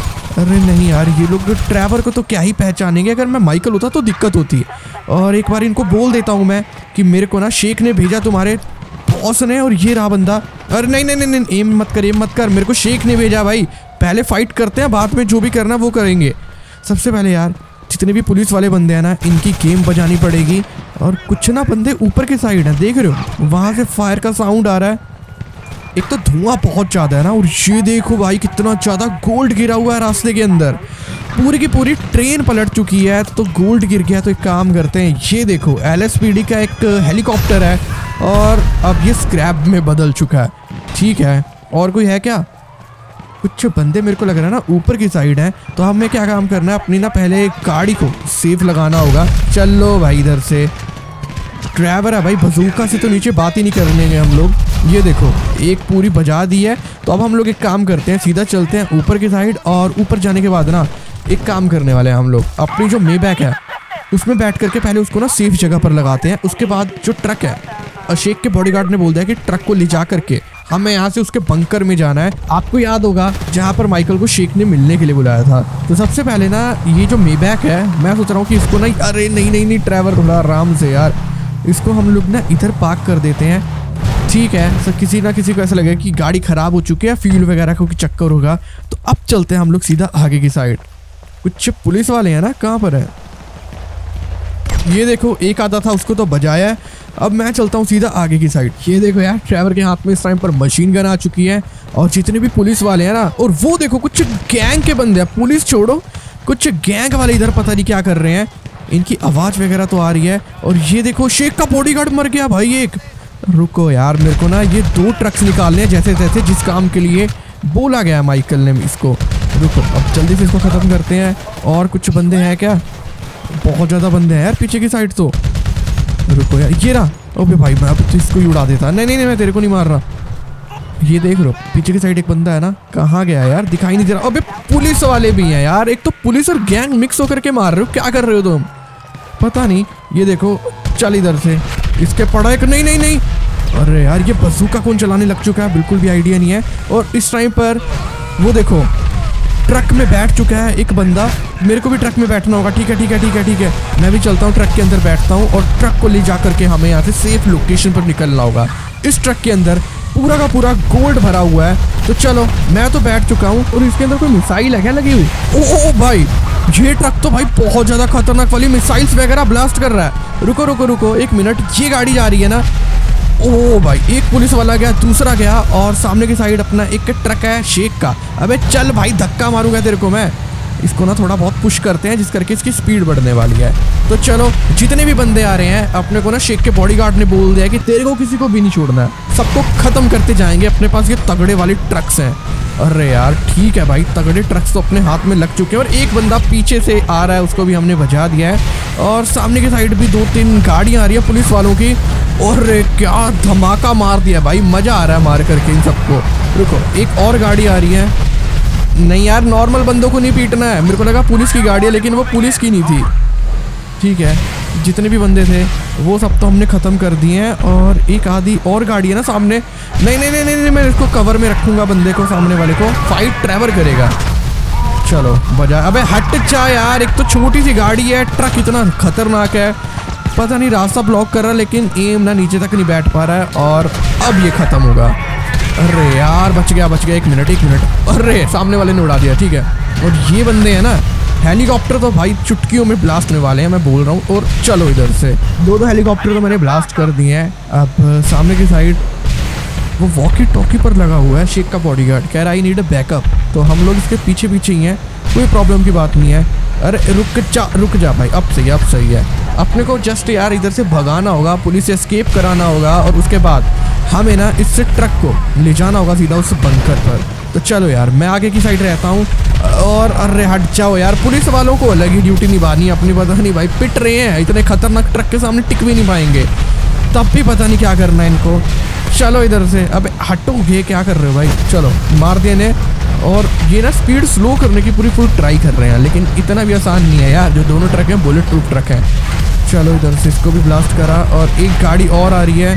अरे नहीं यार, ये लोग ट्रैवर को तो क्या ही पहचानेंगे, अगर मैं माइकल होता तो दिक्कत होती। और एक बार इनको बोल देता हूँ मैं कि मेरे को ना शेख ने भेजा तुम्हारे बॉस ने, और ये रहा बंदा। अरे नहीं नहीं नहीं नहीं, एम मत कर एम मत कर, मेरे को शेख ने भेजा भाई। पहले फाइट करते हैं, बाद में जो भी करना वो करेंगे। सबसे पहले यार जितने भी पुलिस वाले बंदे हैं ना, इनकी गेम बजानी पड़ेगी। और कुछ ना बंदे ऊपर की साइड है, देख रहे हो वहाँ से फायर का साउंड आ रहा है। एक तो धुआं बहुत ज़्यादा है ना, और ये देखो भाई कितना ज़्यादा गोल्ड गिरा हुआ है रास्ते के अंदर। पूरी की पूरी ट्रेन पलट चुकी है, तो गोल्ड गिर गया। तो एक काम करते हैं, ये देखो एल एस पी डी का एक हेलीकॉप्टर है, और अब ये स्क्रैप में बदल चुका है। ठीक है, और कोई है क्या? कुछ बंदे मेरे को लग रहा है ना ऊपर की साइड है। तो हमें क्या काम करना है, अपनी ना पहले गाड़ी को सेफ लगाना होगा। चलो भाई इधर से, ट्रैवर है भाई, बजूका से तो नीचे बात ही नहीं कर लेंगे हम लोग। ये देखो एक पूरी बजा दी है। तो अब हम लोग एक काम करते हैं, सीधा चलते हैं ऊपर की साइड। और ऊपर जाने के बाद ना एक काम करने वाले हैं हम लोग, अपनी जो मेबैक है उसमें बैठ करके पहले उसको ना सेफ जगह पर लगाते हैं। उसके बाद जो ट्रक है, अशेक के बॉडीगार्ड ने बोल दिया कि ट्रक को ले जा करके हमें यहाँ से उसके बंकर में जाना है। आपको याद होगा जहाँ पर माइकल को शेख ने मिलने के लिए बुलाया था। तो सबसे पहले ना ये जो मेबैक है, मैं सोच रहा हूँ कि इसको ना, अरे नहीं नहीं नहीं ट्रैवर थोड़ा आराम से यार, इसको हम लोग ना इधर पार्क कर देते हैं। ठीक है, सर किसी ना किसी को ऐसा लगेगा कि गाड़ी खराब हो चुकी है, फ्यूल वगैरह को चक्कर होगा। तो अब चलते हैं हम लोग सीधा आगे की साइड। कुछ पुलिस वाले हैं ना, कहाँ पर है? ये देखो एक आधा था, उसको तो बजाया है। अब मैं चलता हूँ सीधा आगे की साइड। ये देखो यार ट्रैवर के हाथ में इस टाइम पर मशीन गन आ चुकी है, और जितने भी पुलिस वाले हैं ना, और वो देखो कुछ गैंग के बंदे हैं, पुलिस छोड़ो कुछ गैंग वाले इधर पता नहीं क्या कर रहे हैं। इनकी आवाज वगैरह तो आ रही है। और ये देखो शेख का बॉडीगार्ड मर गया भाई एक। रुको यार, मेरे को ना ये दो ट्रक्स निकालने हैं जैसे तैसे, जिस काम के लिए बोला गया माइकल ने इसको। रुको अब जल्दी से इसको खत्म करते हैं। और कुछ बंदे हैं क्या? बहुत ज्यादा बंदे हैं यार पीछे की साइड तो। रुको यार, ये रहा। ओबे भाई मैं अब तो इसको ही उड़ा देता। नहीं नहीं नहीं, मैं तेरे को नहीं मार रहा। ये देख लो पीछे की साइड एक बंदा है ना, कहाँ गया यार, दिखाई नहीं दे रहा। अबे पुलिस वाले भी हैं यार, एक तो पुलिस और गैंग मिक्स होकर के मार रहे हो, क्या कर रहे हो तुम? पता नहीं। ये देखो चल इधर से, इसके पड़ा एक। नहीं नहीं नहीं, अरे यार ये बंदूक कौन चलाने लग चुका है, बिल्कुल भी आइडिया नहीं है। और इस टाइम पर वो देखो ट्रक में बैठ चुका है एक बंदा। मेरे को भी ट्रक में बैठना होगा। ठीक है ठीक है ठीक है ठीक है, मैं भी चलता हूँ ट्रक के अंदर बैठता हूँ और ट्रक को ले जा करके हमें यहाँ से सेफ लोकेशन पर निकलना होगा। इस ट्रक के अंदर पूरा का पूरा गोल्ड भरा हुआ है। तो चलो मैं तो बैठ चुका हूँ। और इसके अंदर कोई मिसाइल है क्या लगी हुई? ओ, ओ भाई ये ट्रक तो भाई बहुत ज्यादा खतरनाक वाली मिसाइल्स वगैरह ब्लास्ट कर रहा है। रुको रुको रुको एक मिनट, ये गाड़ी जा रही है ना। ओ भाई एक पुलिस वाला गया, दूसरा गया, और सामने की साइड अपना एक ट्रक है शेख का। अबे चल भाई, धक्का मारूंगा तेरे को मैं। इसको ना थोड़ा बहुत पुश करते हैं जिस करके इसकी स्पीड बढ़ने वाली है। तो चलो जितने भी बंदे आ रहे हैं, अपने को ना शेख के बॉडीगार्ड ने बोल दिया कि तेरे को किसी को भी नहीं छोड़ना है, सबको खत्म करते जाएंगे। अपने पास ये तगड़े वाले ट्रक्स हैं। अरे यार ठीक है भाई, तगड़े ट्रक्स तो अपने हाथ में लग चुके हैं। और एक बंदा पीछे से आ रहा है, उसको भी हमने बचा दिया है। और सामने की साइड भी दो तीन गाड़ियां आ रही है पुलिस वालों की। और क्या धमाका मार दिया भाई, मजा आ रहा है मार करके इन सबको। रुको एक और गाड़ी आ रही है। नहीं यार नॉर्मल बंदों को नहीं पीटना है, मेरे को लगा पुलिस की गाड़ी है, लेकिन वो पुलिस की नहीं थी। ठीक है, जितने भी बंदे थे वो सब तो हमने ख़त्म कर दिए हैं। और एक आधी और गाड़ी है ना सामने। नहीं नहीं नहीं नहीं, नहीं मैं इसको कवर में रखूँगा, बंदे को, सामने वाले को। फाइट ट्रैवल करेगा। चलो बजा। अबे हट जा यार, एक तो छोटी सी गाड़ी है, ट्रक इतना खतरनाक है, पता नहीं रास्ता ब्लॉक कर रहा है, लेकिन एम ना नीचे तक नहीं बैठ पा रहा है। और अब ये ख़त्म होगा। अरे यार बच गया बच गया, एक मिनट एक मिनट। अरे सामने वाले ने उड़ा दिया। ठीक है, और ये बंदे हैं ना हेलीकॉप्टर, तो भाई चुटकियों में ब्लास्ट होने वाले हैं, मैं बोल रहा हूँ। और चलो इधर से दो दो हेलीकॉप्टर तो मैंने ब्लास्ट कर दिए हैं। अब सामने की साइड वो वॉकी टॉकी पर लगा हुआ है शेख का बॉडीगार्ड, कह रहा आई नीड अ बैकअप। तो हम लोग इसके पीछे पीछे ही हैं, कोई प्रॉब्लम की बात नहीं है। अरे रुक जा रुक जा भाई, अब सही है अब सही है। अपने को जस्ट यार इधर से भगाना होगा, पुलिस से एस्केप कराना होगा, और उसके बाद हमें ना इससे ट्रक को ले जाना होगा सीधा उस बंकर पर। तो चलो यार मैं आगे की साइड रहता हूँ। और अरे हट जाओ यार, पुलिस वालों को अलग ही ड्यूटी निभानी है अपनी, पता नहीं भाई पिट रहे हैं, इतने खतरनाक ट्रक के सामने टिक भी नहीं पाएंगे, तब भी पता नहीं क्या करना है इनको। चलो इधर से, अबे हटोगे, क्या कर रहे हो भाई? चलो मार देने। और ये ना स्पीड स्लो करने की पूरी फुल ट्राई कर रहे हैं, लेकिन इतना भी आसान नहीं है यार। जो दोनों ट्रक हैं बुलेट प्रूफ ट्रक है। चलो इधर से इसको भी ब्लास्ट करा। और एक गाड़ी और आ रही है,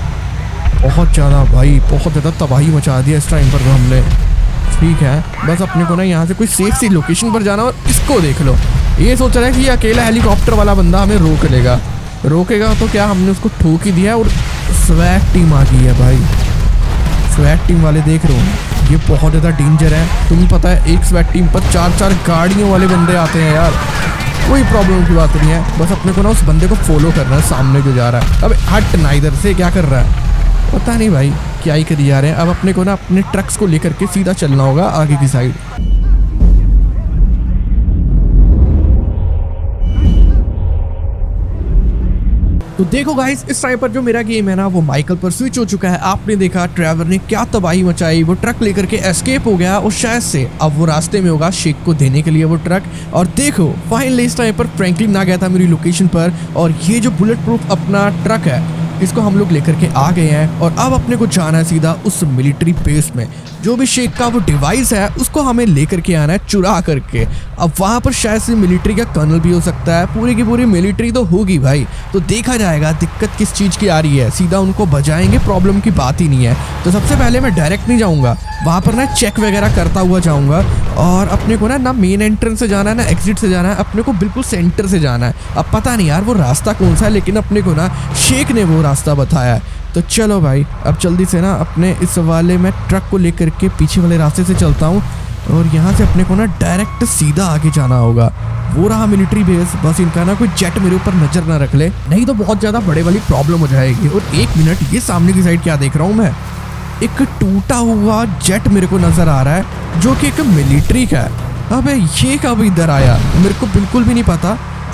बहुत ज़्यादा भाई, बहुत ज़्यादा तबाही मचा दिया इस टाइम पर तो हमने। ठीक है, बस अपने को ना यहाँ से कोई सेफ सी लोकेशन पर जाना। और इसको देख लो, ये सोच रहा है कि ये अकेला हेलीकॉप्टर वाला बंदा हमें रोक लेगा। रोकेगा तो क्या, हमने उसको ठोक ही दिया। और स्वैट टीम आ गई है भाई, स्वैट टीम वाले देख रहे हो, ये बहुत ज़्यादा डेंजर है। तुम्हें पता है एक स्वैट टीम पर चार चार गाड़ियों वाले बंदे आते हैं यार, कोई प्रॉब्लम की बात नहीं है। बस अपने को ना उस बंदे को फॉलो करना है, सामने जो जा रहा है। अब हट ना इधर से, क्या कर रहा है पता नहीं भाई, क्या ही करी जा रहे हैं। अब अपने को ना अपने ट्रक्स को लेकर के सीधा चलना होगा आगे की साइड। तो देखो गाइस, इस टाइम पर जो मेरा गेम है ना वो माइकल पर स्विच हो चुका है। आपने देखा ट्रेवर ने क्या तबाही मचाई, वो ट्रक लेकर के एस्केप हो गया और शायद से अब वो रास्ते में होगा शेख को देने के लिए वो ट्रक। और देखो फाइनली इस टाइम पर फ्रैंकलिन आ गया था मेरी लोकेशन पर, और ये जो बुलेट प्रूफ अपना ट्रक है इसको हम लोग लेकर के आ गए हैं। और अब अपने को जाना है सीधा उस मिलिट्री बेस में। जो भी शेख का वो डिवाइस है उसको हमें लेकर के आना है चुरा करके। अब वहाँ पर शायद से मिलिट्री का कर्नल भी हो सकता है, पूरी की पूरी मिलिट्री तो होगी भाई। तो देखा जाएगा दिक्कत किस चीज़ की आ रही है, सीधा उनको बजाएंगे, प्रॉब्लम की बात ही नहीं है। तो सबसे पहले मैं डायरेक्ट नहीं जाऊँगा, वहाँ पर ना चेक वगैरह करता हुआ जाऊँगा। और अपने को ना ना मेन एंट्रेंस से जाना है ना एग्जिट से जाना है, अपने को बिल्कुल सेंटर से जाना है। अब पता नहीं यार वो रास्ता कौन सा है, लेकिन अपने को ना शेख ने वो रास्ता बताया है। तो चलो भाई अब जल्दी से ना अपने इस वाले में ट्रक को लेकर के पीछे वाले रास्ते से चलता हूँ। और यहाँ से अपने को ना डायरेक्ट सीधा आगे जाना होगा। वो रहा मिलिट्री बेस, बस इनका ना कोई जेट मेरे ऊपर नजर ना रख ले, नहीं तो बहुत ज़्यादा बड़े वाली प्रॉब्लम हो जाएगी। और एक मिनट, ये सामने की साइड क्या देख रहा हूँ मैं, एक टूटा हुआ जेट मेरे को नजर आ रहा है जो कि एक मिलिट्री का है। अबे ये कब इधर आया, मेरे को बिल्कुल भी नहीं पता।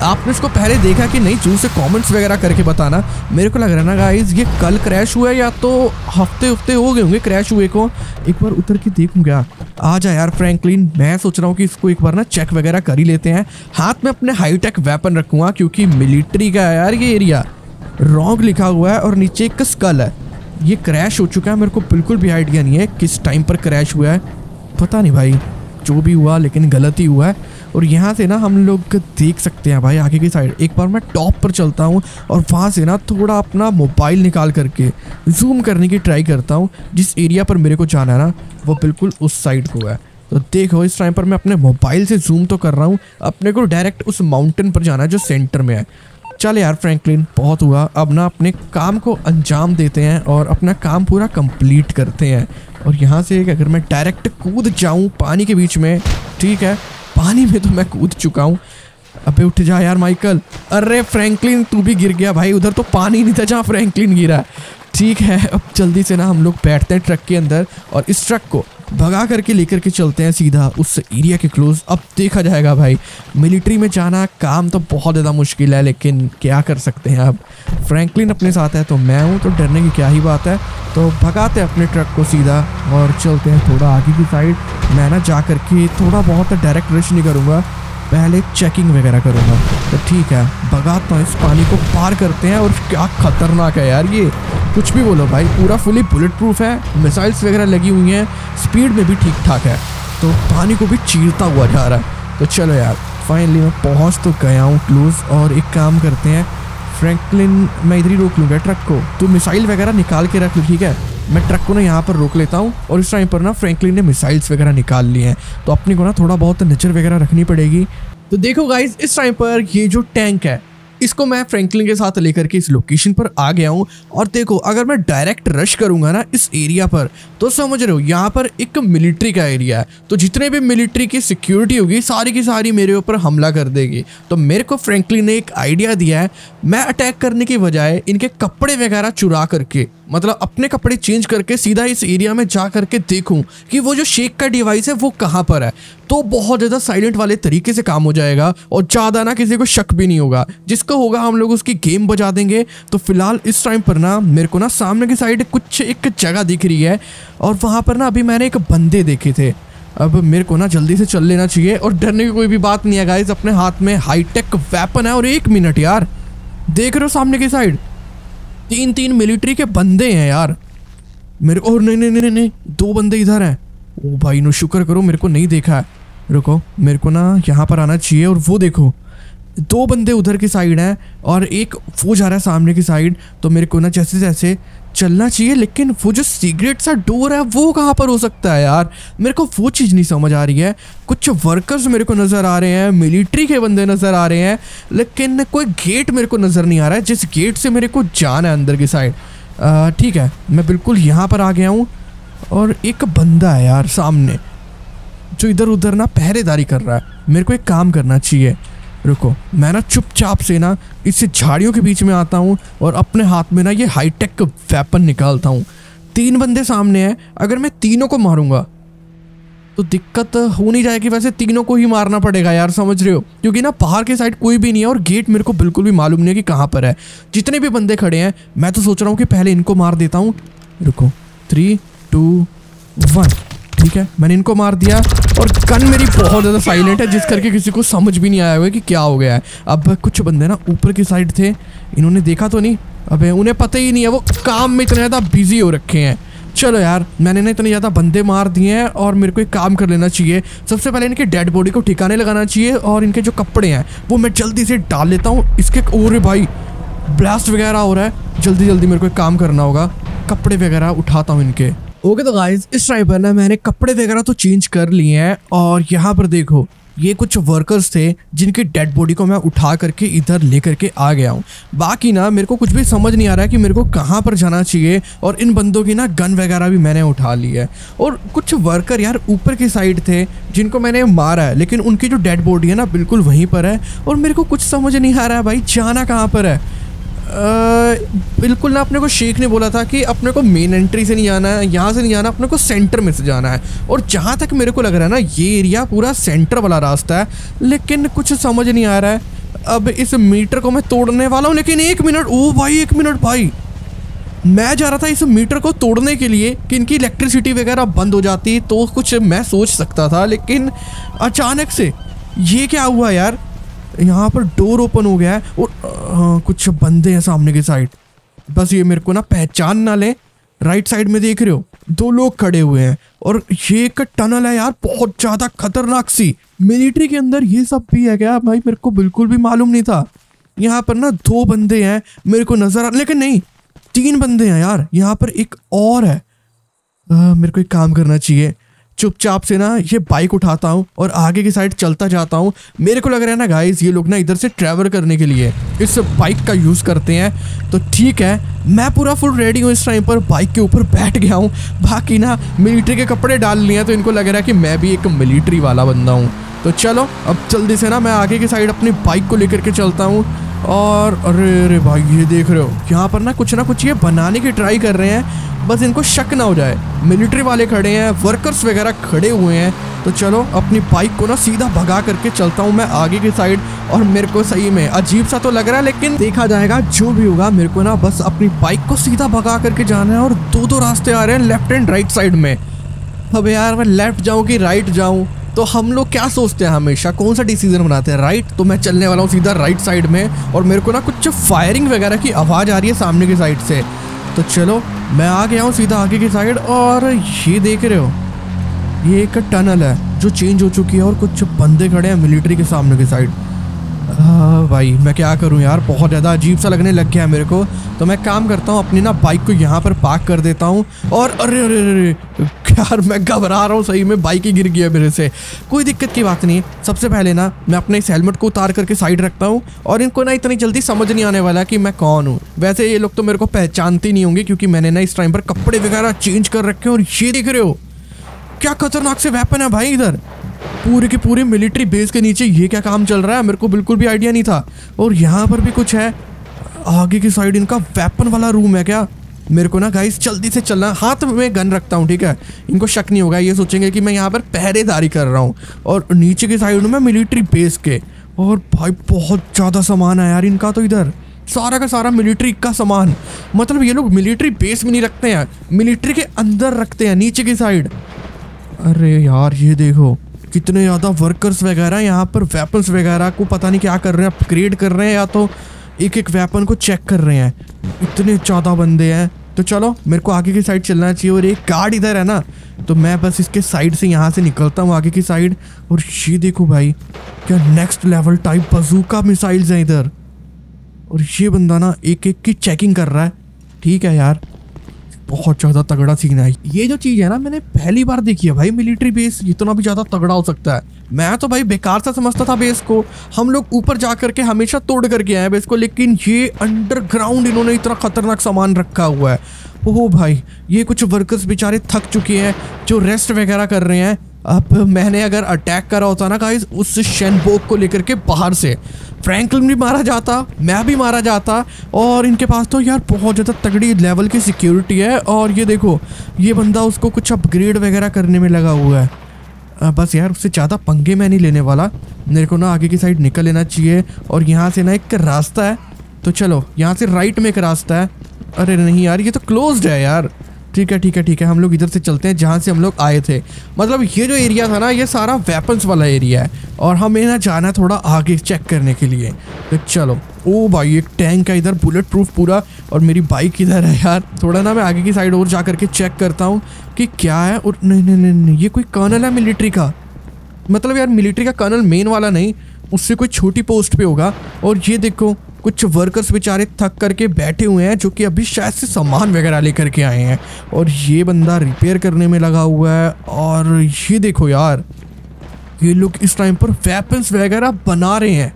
आपने इसको पहले देखा कि नहीं जरूर से कमेंट्स वगैरह करके बताना। मेरे को लग रहा है ना गाइस ये कल क्रैश हुआ है या तो हफ्ते हफ्ते हो गए होंगे क्रैश हुए को। एक बार उतर के देखूँ क्या। आ जा यार फ्रैंकलिन, मैं सोच रहा हूँ कि इसको एक बार ना चेक वगैरह कर ही लेते हैं। हाथ में अपने हाईटेक वेपन रखूँगा क्योंकि मिलिट्री का है यार ये एरिया। रॉन्ग लिखा हुआ है और नीचे एक स्कल है। ये क्रैश हो चुका है, मेरे को बिल्कुल भी आइडिया नहीं है किस टाइम पर क्रैश हुआ है, पता नहीं भाई। जो भी हुआ लेकिन गलत ही हुआ है। और यहाँ से ना हम लोग देख सकते हैं भाई आगे की साइड। एक बार मैं टॉप पर चलता हूँ और वहाँ से ना थोड़ा अपना मोबाइल निकाल करके जूम करने की ट्राई करता हूँ। जिस एरिया पर मेरे को जाना है ना वो बिल्कुल उस साइड को है। तो देखो इस टाइम पर मैं अपने मोबाइल से जूम तो कर रहा हूँ, अपने को डायरेक्ट उस माउंटेन पर जाना है जो सेंटर में है। चल यार फ्रैंकलिन बहुत हुआ, अब ना अपने काम को अंजाम देते हैं और अपना काम पूरा कंप्लीट करते हैं। और यहाँ से अगर मैं डायरेक्ट कूद जाऊँ पानी के बीच में, ठीक है पानी में तो मैं कूद चुका हूँ। अबे उठ जा यार माइकल। अरे फ्रैंकलिन तू भी गिर गया भाई, उधर तो पानी नहीं था जहाँ फ्रैंकलिन गिरा। ठीक है अब जल्दी से ना हम लोग बैठते हैं ट्रक के अंदर और इस ट्रक को भगा करके लेकर के चलते हैं सीधा उस एरिया के क्लोज। अब देखा जाएगा भाई, मिलिट्री में जाना काम तो बहुत ज़्यादा मुश्किल है लेकिन क्या कर सकते हैं। अब फ्रैंकलिन अपने साथ है तो मैं हूँ, तो डरने की क्या ही बात है। तो भगाते हैं अपने ट्रक को सीधा और चलते हैं थोड़ा आगे की साइड। मैं ना जा करके थोड़ा बहुत डायरेक्ट रश नहीं करूँगा, पहले चेकिंग वगैरह करूँगा। तो ठीक है भगाता हूँ, इस पानी को पार करते हैं। और क्या खतरनाक है यार ये, कुछ भी बोलो भाई, पूरा फुली बुलेट प्रूफ है, मिसाइल्स वगैरह लगी हुई हैं, स्पीड में भी ठीक ठाक है, तो पानी को भी चीरता हुआ जा रहा है। तो चलो यार फाइनली मैं पहुंच तो गया हूँ क्लोज। और एक काम करते हैं फ्रैंकलिन, मैं इधर ही रोक लूँगा ट्रक को, तो मिसाइल वगैरह निकाल के रख लो ठीक है। मैं ट्रक को ना यहाँ पर रोक लेता हूँ और इस टाइम पर ना फ्रैंकलिन ने मिसाइल्स वगैरह निकाल लिए हैं, तो अपनी को ना थोड़ा बहुत नज़र वगैरह रखनी पड़ेगी। तो देखो गाइज इस टाइम पर ये जो टैंक है इसको मैं फ्रैंकलिन के साथ लेकर के इस लोकेशन पर आ गया हूँ। और देखो अगर मैं डायरेक्ट रश करूंगा ना इस एरिया पर तो समझ रहे हो यहाँ पर एक मिलिट्री का एरिया है, तो जितने भी मिलिट्री की सिक्योरिटी होगी सारी की सारी मेरे ऊपर हमला कर देगी। तो मेरे को फ्रैंकलिन ने एक आइडिया दिया है, मैं अटैक करने की बजाय इनके कपड़े वगैरह चुरा करके, मतलब अपने कपड़े चेंज करके सीधा इस एरिया में जा करके देखूं कि वो जो शेक का डिवाइस है वो कहाँ पर है। तो बहुत ज़्यादा साइलेंट वाले तरीके से काम हो जाएगा और ज़्यादा ना किसी को शक भी नहीं होगा, जिसको होगा हम लोग उसकी गेम बजा देंगे। तो फिलहाल इस टाइम पर ना मेरे को ना सामने की साइड कुछ एक जगह दिख रही है और वहाँ पर ना अभी मैंने एक बंदे देखे थे। अब मेरे को ना जल्दी से चल लेना चाहिए और डरने की कोई भी बात नहीं है गाइस, अपने हाथ में हाईटेक वेपन है। और एक मिनट यार, देख रहे हो सामने की साइड तीन तीन मिलिट्री के बंदे हैं यार मेरे। और नहीं नहीं नहीं नहीं दो बंदे इधर हैं। ओ भाई नो शुक्र करो मेरे को नहीं देखा है। रुको मेरे को ना यहाँ पर आना चाहिए। और वो देखो दो बंदे उधर की साइड हैं और एक वो जा रहा है सामने की साइड। तो मेरे को ना जैसे जैसे चलना चाहिए, लेकिन वो जो सीक्रेट सा डोर है वो कहाँ पर हो सकता है यार, मेरे को वो चीज़ नहीं समझ आ रही है। कुछ वर्कर्स मेरे को नज़र आ रहे हैं, मिलिट्री के बंदे नज़र आ रहे हैं, लेकिन कोई गेट मेरे को नज़र नहीं आ रहा है जिस गेट से मेरे को जाना है अंदर की साइड। ठीक है मैं बिल्कुल यहाँ पर आ गया हूँ और एक बंदा है यार सामने जो इधर उधर ना पहरेदारी कर रहा है। मेरे को एक काम करना चाहिए, रुको मैं ना चुपचाप से ना इससे झाड़ियों के बीच में आता हूँ और अपने हाथ में ना ये हाईटेक वेपन निकालता हूँ। तीन बंदे सामने हैं, अगर मैं तीनों को मारूंगा तो दिक्कत हो नहीं जाएगी। वैसे तीनों को ही मारना पड़ेगा यार, समझ रहे हो, क्योंकि ना बाहर के साइड कोई भी नहीं है और गेट मेरे को बिल्कुल भी मालूम नहीं है कि कहाँ पर है। जितने भी बंदे खड़े हैं मैं तो सोच रहा हूँ कि पहले इनको मार देता हूँ। रुको थ्री टू वन, ठीक है मैंने इनको मार दिया। और गन मेरी बहुत ज़्यादा साइलेंट है जिस करके किसी को समझ भी नहीं आया हुआ कि क्या हो गया है। अब कुछ बंदे ना ऊपर की साइड थे, इन्होंने देखा तो नहीं, अबे उन्हें पता ही नहीं है, वो काम में इतने ज़्यादा बिजी हो रखे हैं। चलो यार मैंने ना इतने ज़्यादा बंदे मार दिए हैं और मेरे को एक काम कर लेना चाहिए। सबसे पहले इनके डेड बॉडी को ठिकाने लगाना चाहिए और इनके जो कपड़े हैं वो मैं जल्दी से डाल लेता हूँ। इसके ओरे भाई ब्लास्ट वगैरह हो रहा है, जल्दी जल्दी मेरे को एक काम करना होगा, कपड़े वगैरह उठाता हूँ इनके। ओके तो गाइज इस टाइम पर ना मैंने कपड़े वगैरह तो चेंज कर लिए हैं और यहाँ पर देखो ये कुछ वर्कर्स थे जिनकी डेड बॉडी को मैं उठा करके इधर ले करके आ गया हूँ। बाकी ना मेरे को कुछ भी समझ नहीं आ रहा है कि मेरे को कहाँ पर जाना चाहिए। और इन बंदों की ना गन वगैरह भी मैंने उठा ली है। और कुछ वर्कर यार ऊपर की साइड थे जिनको मैंने मारा है, लेकिन उनकी जो डेड बॉडी है ना बिल्कुल वहीं पर है और मेरे को कुछ समझ नहीं आ रहा है भाई जाना कहाँ पर है। आ, बिल्कुल ना अपने को शेख ने बोला था कि अपने को मेन एंट्री से नहीं जाना है, यहाँ से नहीं जाना, अपने को सेंटर में से जाना है। और जहाँ तक मेरे को लग रहा है ना ये एरिया पूरा सेंटर वाला रास्ता है, लेकिन कुछ समझ नहीं आ रहा है। अब इस मीटर को मैं तोड़ने वाला हूँ, लेकिन एक मिनट, ओ भाई एक मिनट भाई, मैं जा रहा था इस मीटर को तोड़ने के लिए कि इनकी इलेक्ट्रिसिटी वगैरह बंद हो जाती तो कुछ मैं सोच सकता था, लेकिन अचानक से ये क्या हुआ यार, यहाँ पर डोर ओपन हो गया है और आ, कुछ बंदे हैं सामने की साइड। बस ये मेरे को ना पहचान ना ले। राइट साइड में देख रहे हो दो लोग खड़े हुए हैं और ये एक टनल है यार, बहुत ज्यादा खतरनाक सी। मिलिट्री के अंदर ये सब भी है क्या भाई, मेरे को बिल्कुल भी मालूम नहीं था। यहाँ पर ना दो बंदे हैं मेरे को नजर आ, लेकिन नहीं तीन बंदे हैं यार, यहाँ पर एक और है। आ, मेरे को एक काम करना चाहिए, चुपचाप से ना ये बाइक उठाता हूँ और आगे की साइड चलता जाता हूँ। मेरे को लग रहा है ना गाइस, ये लोग ना इधर से ट्रैवल करने के लिए इस बाइक का यूज़ करते हैं। तो ठीक है, मैं पूरा फुल रेडी हूँ इस टाइम पर, बाइक के ऊपर बैठ गया हूँ। बाकी ना मिलिट्री के कपड़े डाल लिए हैं तो इनको लग रहा है कि मैं भी एक मिलिट्री वाला बंदा हूँ। तो चलो अब जल्दी से ना मैं आगे की साइड अपनी बाइक को लेकर के चलता हूँ। और अरे अरे भाई ये देख रहे हो, यहाँ पर ना कुछ ना कुछ ये बनाने की ट्राई कर रहे हैं, बस इनको शक ना हो जाए। मिलिट्री वाले खड़े हैं, वर्कर्स वगैरह खड़े हुए हैं। तो चलो अपनी बाइक को ना सीधा भगा करके चलता हूँ मैं आगे की साइड। और मेरे को सही में अजीब सा तो लग रहा है, लेकिन देखा जाएगा जो भी होगा। मेरे को ना बस अपनी बाइक को सीधा भगा करके जाना है और दो दो रास्ते आ रहे हैं लेफ्ट एंड राइट साइड में। अब यार मैं लेफ्ट जाऊँ कि राइट जाऊँ, तो हम लोग क्या सोचते हैं हमेशा, कौन सा डिसीजन बनाते हैं, राइट। तो मैं चलने वाला हूँ सीधा राइट साइड में और मेरे को ना कुछ फायरिंग वगैरह की आवाज़ आ रही है सामने की साइड से। तो चलो मैं आ गया हूँ सीधा आगे की साइड। और ये देख रहे हो, ये एक टनल है जो चेंज हो चुकी है और कुछ बंदे खड़े हैं मिलिट्री के सामने की साइड। हाँ भाई मैं क्या करूं यार, बहुत ज़्यादा अजीब सा लगने लग गया है मेरे को। तो मैं काम करता हूं, अपनी ना बाइक को यहाँ पर पार्क कर देता हूं। और अरे अरे अरे यार मैं घबरा रहा हूँ सही में, बाइक ही गिर गई है मेरे से। कोई दिक्कत की बात नहीं है। सबसे पहले ना मैं अपने इस हेलमेट को उतार करके साइड रखता हूँ और इनको ना इतनी जल्दी समझ नहीं आने वाला कि मैं कौन हूँ। वैसे ये लोग तो मेरे को पहचानते नहीं होंगे क्योंकि मैंने ना इस टाइम पर कपड़े वगैरह चेंज कर रखे हैं। और ये देख रहे हो क्या खतरनाक से वेपन है भाई, इधर पूरे के पूरे मिलिट्री बेस के नीचे ये क्या काम चल रहा है, मेरे को बिल्कुल भी आइडिया नहीं था। और यहाँ पर भी कुछ है आगे की साइड, इनका वेपन वाला रूम है क्या। मेरे को ना गाइस जल्दी से चलना, हाथ में गन रखता हूँ ठीक है, इनको शक नहीं होगा, ये सोचेंगे कि मैं यहाँ पर पहरेदारी कर रहा हूँ। और नीचे की साइड में मिलिट्री बेस के, और भाई बहुत ज़्यादा सामान है यार इनका, तो इधर सारा का सारा मिलिट्री का सामान। मतलब ये लोग मिलिट्री बेस में नहीं रखते हैं, मिलिट्री के अंदर रखते हैं नीचे की साइड। अरे यार ये देखो कितने ज़्यादा वर्कर्स वगैरह यहाँ पर वेपन्स वगैरह को पता नहीं क्या कर रहे हैं, अपग्रेड कर रहे हैं या तो एक एक वेपन को चेक कर रहे हैं। इतने ज़्यादा बंदे हैं। तो चलो मेरे को आगे की साइड चलना चाहिए। और एक गार्ड इधर है ना, तो मैं बस इसके साइड से यहाँ से निकलता हूँ आगे की साइड। और ये देखो भाई क्या next level type bazooka missiles हैं इधर। और ये बंदा ना एक एक की चेकिंग कर रहा है। ठीक है यार बहुत ज़्यादा तगड़ा सीन है। ये जो चीज़ है ना मैंने पहली बार देखी है भाई, मिलिट्री बेस इतना भी ज़्यादा तगड़ा हो सकता है। मैं तो भाई बेकार सा समझता था बेस को, हम लोग ऊपर जा करके हमेशा तोड़ करके आए बेस को, लेकिन ये अंडरग्राउंड इन्होंने इतना खतरनाक सामान रखा हुआ है। ओह भाई ये कुछ वर्कर्स बेचारे थक चुके हैं जो रेस्ट वगैरह कर रहे हैं। अब मैंने अगर अटैक करा होता ना गाइस उस शेनबोक को लेकर के बाहर से, फ्रैंकलिन भी मारा जाता, मैं भी मारा जाता। और इनके पास तो यार बहुत ज़्यादा तगड़ी लेवल की सिक्योरिटी है। और ये देखो ये बंदा उसको कुछ अपग्रेड वगैरह करने में लगा हुआ है। आ, बस यार उससे ज़्यादा पंगे मैं नहीं लेने वाला, मेरे को ना आगे की साइड निकल लेना चाहिए। और यहाँ से ना एक रास्ता है, तो चलो यहाँ से राइट में एक रास्ता है। अरे नहीं यार ये तो क्लोज्ड है यार। ठीक है ठीक है ठीक है, हम लोग इधर से चलते हैं जहाँ से हम लोग आए थे। मतलब ये जो एरिया था ना ये सारा वेपन्स वाला एरिया है और हमें ना जाना है थोड़ा आगे चेक करने के लिए। तो चलो। ओ भाई एक टैंक है इधर बुलेट प्रूफ पूरा, और मेरी बाइक इधर है यार। थोड़ा ना मैं आगे की साइड और जा करके चेक करता हूँ कि क्या है। और नहीं नहीं नहीं नहीं ये कोई कर्नल है मिलिट्री का, मतलब यार मिलिट्री का कर्नल मेन वाला नहीं, उससे कोई छोटी पोस्ट पे होगा। और ये देखो कुछ वर्कर्स बेचारे थक करके बैठे हुए हैं जो कि अभी शायद से सामान वगैरह लेकर के आए हैं। और ये बंदा रिपेयर करने में लगा हुआ है। और ये देखो यार ये लोग इस टाइम पर वेपन्स वगैरह बना रहे हैं।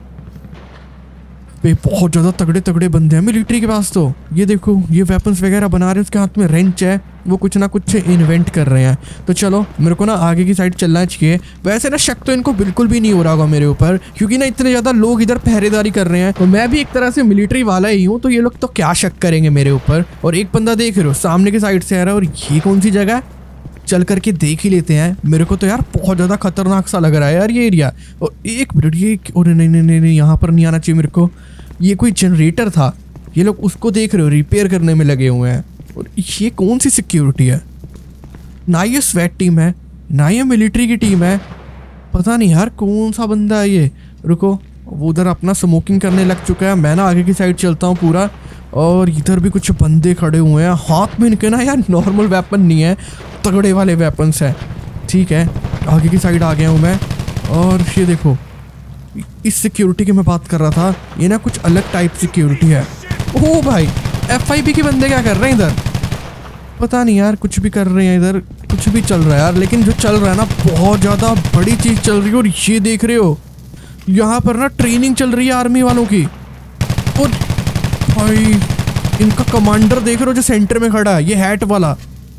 बहुत ज़्यादा तगड़े तगड़े बंदे हैं मिलिट्री के पास। तो ये देखो ये वेपन्स वगैरह बना रहे हैं, उसके हाथ में रेंच है, वो कुछ ना कुछ इन्वेंट कर रहे हैं। तो चलो मेरे को ना आगे की साइड चलना चाहिए। वैसे ना शक तो इनको बिल्कुल भी नहीं हो रहा होगा मेरे ऊपर, क्योंकि ना इतने ज़्यादा लोग इधर पहरेदारी कर रहे हैं। तो मैं भी एक तरह से मिलिट्री वाला ही हूँ, तो ये लोग तो क्या शक करेंगे मेरे ऊपर। और एक बंदा देख रहे हो सामने की साइड से आ रहा है। और ये कौन सी जगह है, चल करके देख ही लेते हैं। मेरे को तो यार बहुत ज़्यादा खतरनाक सा लग रहा है यार ये एरिया। और एक मिनट, ये और नहीं नहीं नहीं नहीं यहाँ पर नहीं आना चाहिए मेरे को। ये कोई जनरेटर था, ये लोग उसको देख रहे हो रिपेयर करने में लगे हुए हैं। और ये कौन सी सिक्योरिटी है? ना ये स्वैट टीम है ना ये मिलिट्री की टीम है, पता नहीं यार कौन सा बंदा है ये। रुको, वो उधर अपना स्मोकिंग करने लग चुका है। मैं ना आगे की साइड चलता हूँ पूरा। और इधर भी कुछ बंदे खड़े हुए हैं, हाथ में इनके ना यार नॉर्मल वेपन नहीं है, तगड़े वाले वेपन्स हैं। ठीक है, आगे की साइड आ गया हूँ मैं। और ये देखो, इस सिक्योरिटी की मैं बात कर रहा था, ये ना कुछ अलग टाइप सिक्योरिटी है। ओह भाई, एफ आई बी के बंदे क्या कर रहे हैं इधर? पता नहीं यार, कुछ भी कर रहे हैं इधर, कुछ भी चल रहा है यार। लेकिन जो चल रहा है ना बहुत ज़्यादा बड़ी चीज़ चल रही है। और ये देख रहे हो, यहाँ पर ना ट्रेनिंग चल रही है आर्मी वालों की। और भाई इनका कमांडर देख रहे हो जो सेंटर में खड़ा है, ये हैट वाला।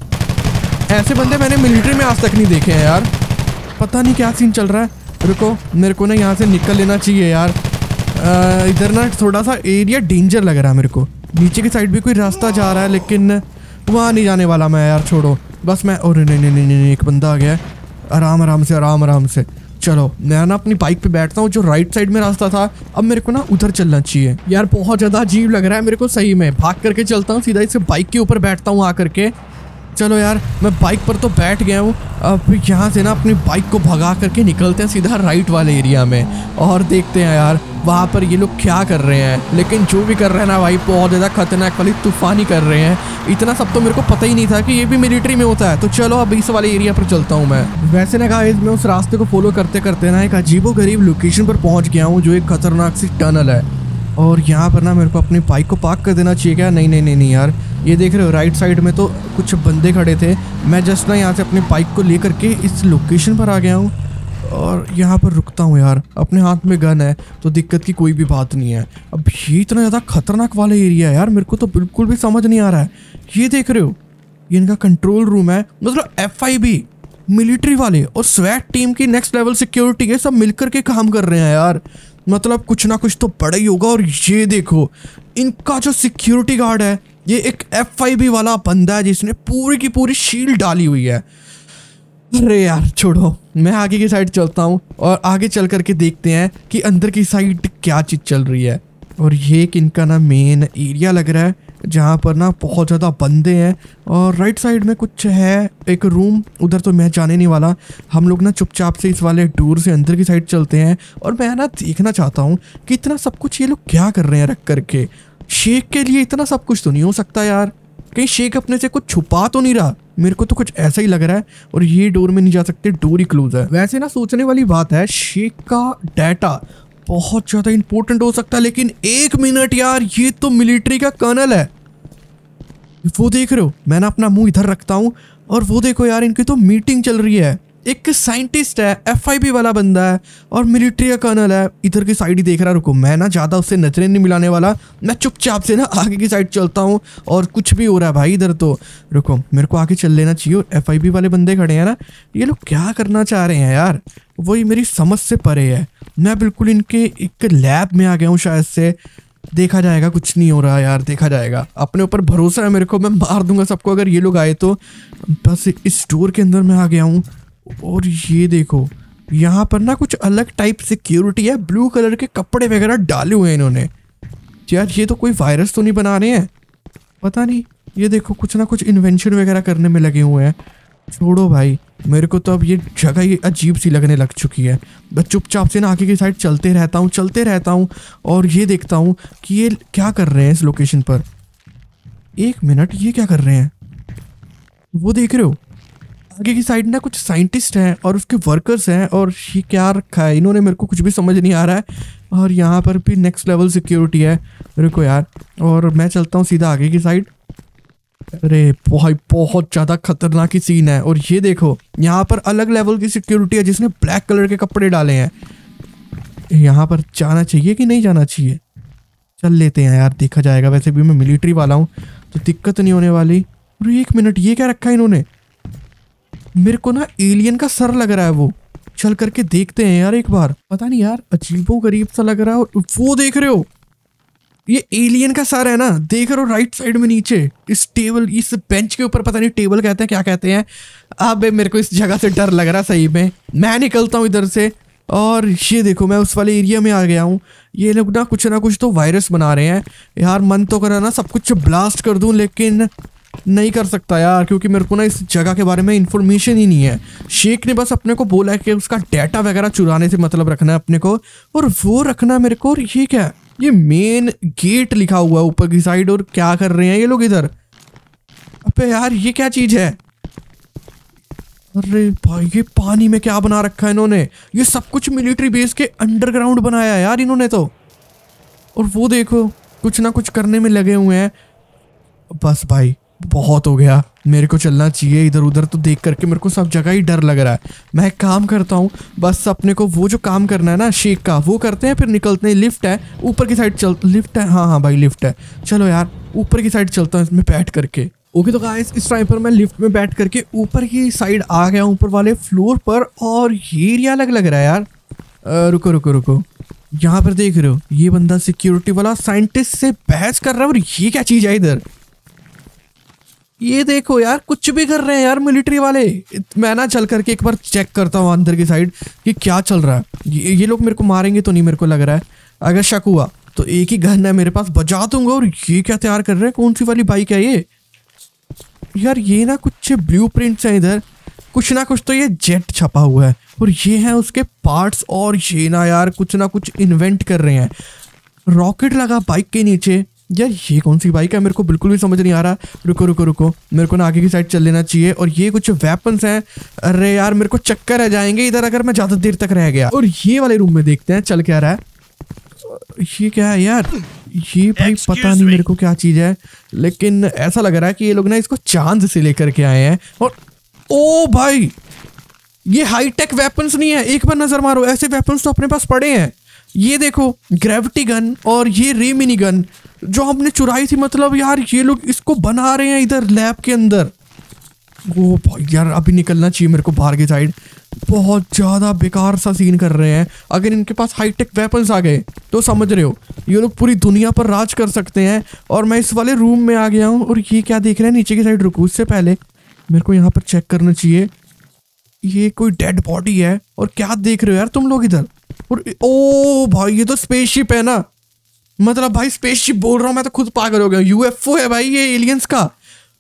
ऐसे बंदे मैंने मिलिट्री में आज तक नहीं देखे हैं यार। पता नहीं क्या सीन चल रहा है। रुको, मेरे को ना यहाँ से निकल लेना चाहिए यार। इधर ना थोड़ा सा एरिया डेंजर लग रहा है मेरे को। नीचे की साइड भी कोई रास्ता जा रहा है, लेकिन वहाँ नहीं जाने वाला मैं यार। छोड़ो बस मैं, और नहीं नहीं नहीं नहीं एक बंदा आ गया है। आराम आराम से आराम आराम से चलो। मैं ना अपनी बाइक पे बैठता हूँ। जो राइट साइड में रास्ता था, अब मेरे को ना उधर चलना चाहिए यार। बहुत ज़्यादा अजीब लग रहा है मेरे को सही में। भाग करके चलता हूँ, सीधा इसे बाइक के ऊपर बैठता हूँ आकर के। चलो यार, मैं बाइक पर तो बैठ गया हूँ। अब यहाँ से ना अपनी बाइक को भगा करके निकलते हैं सीधा राइट वाले एरिया में। और देखते हैं यार वहाँ पर ये लोग क्या कर रहे हैं। लेकिन जो भी कर रहे हैं ना भाई, बहुत ज़्यादा खतरनाक वाली तूफानी कर रहे हैं। इतना सब तो मेरे को पता ही नहीं था कि ये भी मिलिट्री में होता है। तो चलो अब इस वाले एरिया पर चलता हूँ मैं। वैसे ना गाइस, मैं उस रास्ते को फॉलो करते करते ना एक अजीबोगरीब लोकेशन पर पहुँच गया हूँ, जो एक खतरनाक सी टनल है। और यहाँ पर ना मेरे को अपनी बाइक को पार्क कर देना चाहिए क्या? नहीं नहीं नहीं नहीं यार, ये देख रहे हो राइट साइड में तो कुछ बंदे खड़े थे। मैं जस्ट ना यहाँ से अपनी बाइक को लेकर के इस लोकेशन पर आ गया हूँ। और यहाँ पर रुकता हूँ यार। अपने हाथ में गन है तो दिक्कत की कोई भी बात नहीं है। अब ये इतना ज़्यादा खतरनाक वाला एरिया है यार, मेरे को तो बिल्कुल भी समझ नहीं आ रहा है। ये देख रहे हो, ये इनका कंट्रोल रूम है। मतलब एफ आई बी, मिलिट्री वाले और स्वैट टीम की नेक्स्ट लेवल सिक्योरिटी के सब मिलकर के काम कर रहे हैं यार। मतलब कुछ ना कुछ तो बड़ा ही होगा। और ये देखो, इनका जो सिक्योरिटी गार्ड है, ये एक एफ आई बी वाला बंदा है जिसने पूरी की पूरी शील्ड डाली हुई है। अरे यार छोड़ो, मैं आगे की साइड चलता हूँ और आगे चल करके देखते हैं कि अंदर की साइड क्या चीज़ चल रही है। और ये एक इनका ना मेन एरिया लग रहा है, जहाँ पर ना बहुत ज़्यादा बंदे हैं। और राइट साइड में कुछ है एक रूम, उधर तो मैं जाने नहीं वाला। हम लोग ना चुपचाप से इस वाले डोर से अंदर की साइड चलते हैं। और मैं ना देखना चाहता हूँ कि इतना सब कुछ ये लोग क्या कर रहे हैं रख करके। शेख के लिए इतना सब कुछ तो नहीं हो सकता यार, कहीं शेख अपने से कुछ छुपा तो नहीं रहा? मेरे को तो कुछ ऐसा ही लग रहा है। और ये डोर में नहीं जा सकते, डोर ही क्लोज है। वैसे ना सोचने वाली बात है, शेख का डाटा बहुत ज़्यादा इंपॉर्टेंट हो सकता है। लेकिन एक मिनट यार, ये तो मिलिट्री का कर्नल है। वो देख रहे हो, मैं ना अपना मुंह इधर रखता हूँ। और वो देखो यार, इनकी तो मीटिंग चल रही है। एक साइंटिस्ट है, एफ आई बी वाला बंदा है और मिलिट्री का कर्नल है। इधर की साइड ही देख रहा। रुको, मैं ना ज़्यादा उससे नजरें नहीं मिलाने वाला। मैं चुपचाप से ना आगे की साइड चलता हूँ। और कुछ भी हो रहा है भाई इधर तो। रुको, मेरे को आगे चल लेना चाहिए। और एफ आई बी वाले बंदे खड़े हैं ना, ये लोग क्या करना चाह रहे हैं यार, वही मेरी समझ से परे है। मैं बिल्कुल इनके एक लैब में आ गया हूँ शायद से। देखा जाएगा, कुछ नहीं हो रहा यार, देखा जाएगा। अपने ऊपर भरोसा है मेरे को, मैं मार दूंगा सबको अगर ये लोग आए तो। बस इस स्टोर के अंदर मैं आ गया हूँ। और ये देखो, यहाँ पर ना कुछ अलग टाइप सिक्योरिटी है। ब्लू कलर के कपड़े वगैरह डाले हुए हैं इन्होंने। यार ये तो कोई वायरस तो नहीं बना रहे हैं, पता नहीं। ये देखो, कुछ ना कुछ इन्वेंशन वगैरह करने में लगे हुए हैं। छोड़ो भाई, मेरे को तो अब ये जगह ही अजीब सी लगने लग चुकी है। बस चुपचाप से ना आगे की साइड चलते रहता हूँ चलते रहता हूँ और ये देखता हूँ कि ये क्या कर रहे हैं इस लोकेशन पर। एक मिनट, ये क्या कर रहे हैं? वो देख रहे हो, आगे की साइड ना कुछ साइंटिस्ट हैं और उसके वर्कर्स हैं। और ये क्या रखा है इन्होंने, मेरे को कुछ भी समझ नहीं आ रहा है। और यहाँ पर भी नेक्स्ट लेवल सिक्योरिटी है। रुको यार, और मैं चलता हूँ सीधा आगे की साइड। अरे भाई, बहुत ज़्यादा खतरनाक ही सीन है। और ये देखो, यहाँ पर अलग लेवल की सिक्योरिटी है जिसने ब्लैक कलर के कपड़े डाले हैं। यहाँ पर जाना चाहिए कि नहीं जाना चाहिए? चल लेते हैं यार, देखा जाएगा। वैसे भी मैं मिलिट्री वाला हूँ तो दिक्कत नहीं होने वाली। और एक मिनट, ये क्या रखा है इन्होंने? मेरे को ना एलियन का सर लग रहा है वो। चल करके देखते हैं यार एक बार। पता नहीं यार, अजीबो गरीब सा लग रहा है। और वो देख रहे हो, ये एलियन का सर है ना, देख रहे हो राइट साइड में नीचे इस टेबल, इस बेंच के ऊपर, पता नहीं टेबल कहते हैं क्या कहते हैं। अब मेरे को इस जगह से डर लग रहा सही में। मैं निकलता हूँ इधर से और ये देखो मैं उस वाले एरिया में आ गया हूँ। ये लोग ना कुछ ना कुछ तो वायरस बना रहे हैं यार। मन तो करा ना सब कुछ ब्लास्ट कर दूं, लेकिन नहीं कर सकता यार, क्योंकि मेरे को ना इस जगह के बारे में इंफॉर्मेशन ही नहीं है। शेख ने बस अपने को बोला है कि उसका डाटा वगैरह चुराने से मतलब रखना है अपने को, और वो रखना मेरे को। और ये क्या है, ये मेन गेट लिखा हुआ है ऊपर की साइड, और क्या कर रहे हैं ये लोग इधर। अबे यार ये क्या चीज है? अरे भाई ये पानी में क्या बना रखा है इन्होंने? ये सब कुछ मिलिट्री बेस के अंडरग्राउंड बनाया है यार इन्होंने तो। और वो देखो कुछ ना कुछ करने में लगे हुए हैं। बस भाई बहुत हो गया, मेरे को चलना चाहिए। इधर उधर तो देख करके मेरे को सब जगह ही डर लग रहा है। मैं एक काम करता हूँ, बस अपने को वो जो काम करना है ना शेख का, वो करते हैं फिर निकलते हैं। लिफ्ट है ऊपर की साइड, चल लिफ्ट है, हाँ हाँ भाई लिफ्ट है। चलो यार ऊपर की साइड चलता हूँ इसमें बैठ करके। ओके तो गाइस इस टाइम पर मैं लिफ्ट में बैठ करके ऊपर की साइड आ गया हूँ, ऊपर वाले फ्लोर पर। और ये एरिया अलग लग रहा है यार। आ, रुको रुको रुको, यहाँ पर देख रहे हो ये बंदा सिक्योरिटी वाला साइंटिस्ट से बहस कर रहा है। और ये क्या चीज है इधर? ये देखो यार कुछ भी कर रहे हैं यार मिलिट्री वाले। मैं ना चल करके एक बार चेक करता हूँ अंदर की साइड कि क्या चल रहा है। ये, ये लोग मेरे को मारेंगे तो नहीं, मेरे को लग रहा है। अगर शक हुआ तो एक ही गन है मेरे पास, बजा दूंगा। और ये क्या तैयार कर रहे हैं? कौन सी वाली बाइक है ये यार? ये ना कुछ ब्लूप्रिंट्स हैं इधर, कुछ ना कुछ तो ये जेट छपा हुआ है, और ये है उसके पार्ट्स। और ये ना यार कुछ ना कुछ इन्वेंट कर रहे हैं। रॉकेट लगा बाइक के नीचे। यार ये कौन सी बाइक है? मेरे को बिल्कुल भी समझ नहीं आ रहा। रुको रुको रुको, मेरे को ना आगे की साइड चल लेना चाहिए। और ये कुछ वेपन्स हैं। अरे यार मेरे को चक्कर आ जाएंगे इधर अगर मैं ज्यादा देर तक रह गया। और ये वाले रूम में देखते हैं चल क्या रहा है। ये क्या है यार? ये भाई पता नहीं मेरे को क्या चीज है, लेकिन ऐसा लग रहा है कि ये लोग ना इसको चांद से लेकर के आए हैं। और ओ भाई ये हाईटेक वेपन्स नहीं है, एक बार नजर मारो, ऐसे वेपन्स तो अपने पास पड़े हैं। ये देखो ग्रेविटी गन और ये रे मिनी गन जो हमने चुराई थी। मतलब यार ये लोग इसको बना रहे हैं इधर लैब के अंदर। ओ भाई यार अभी निकलना चाहिए मेरे को बाहर की साइड। बहुत ज़्यादा बेकार सा सीन कर रहे हैं। अगर इनके पास हाईटेक वेपन्स आ गए तो समझ रहे हो ये लोग पूरी दुनिया पर राज कर सकते हैं। और मैं इस वाले रूम में आ गया हूँ। और ये क्या देख रहे हैं नीचे की साइड? रुको उससे पहले मेरे को यहाँ पर चेक करना चाहिए। ये कोई डेड बॉडी है। और क्या देख रहे हो यार तुम लोग इधर? और ओ भाई ये तो स्पेसशिप है ना, मतलब भाई स्पेसशिप बोल रहा हूँ मैं तो खुद पागल हो गया। यूएफओ है भाई ये एलियंस का।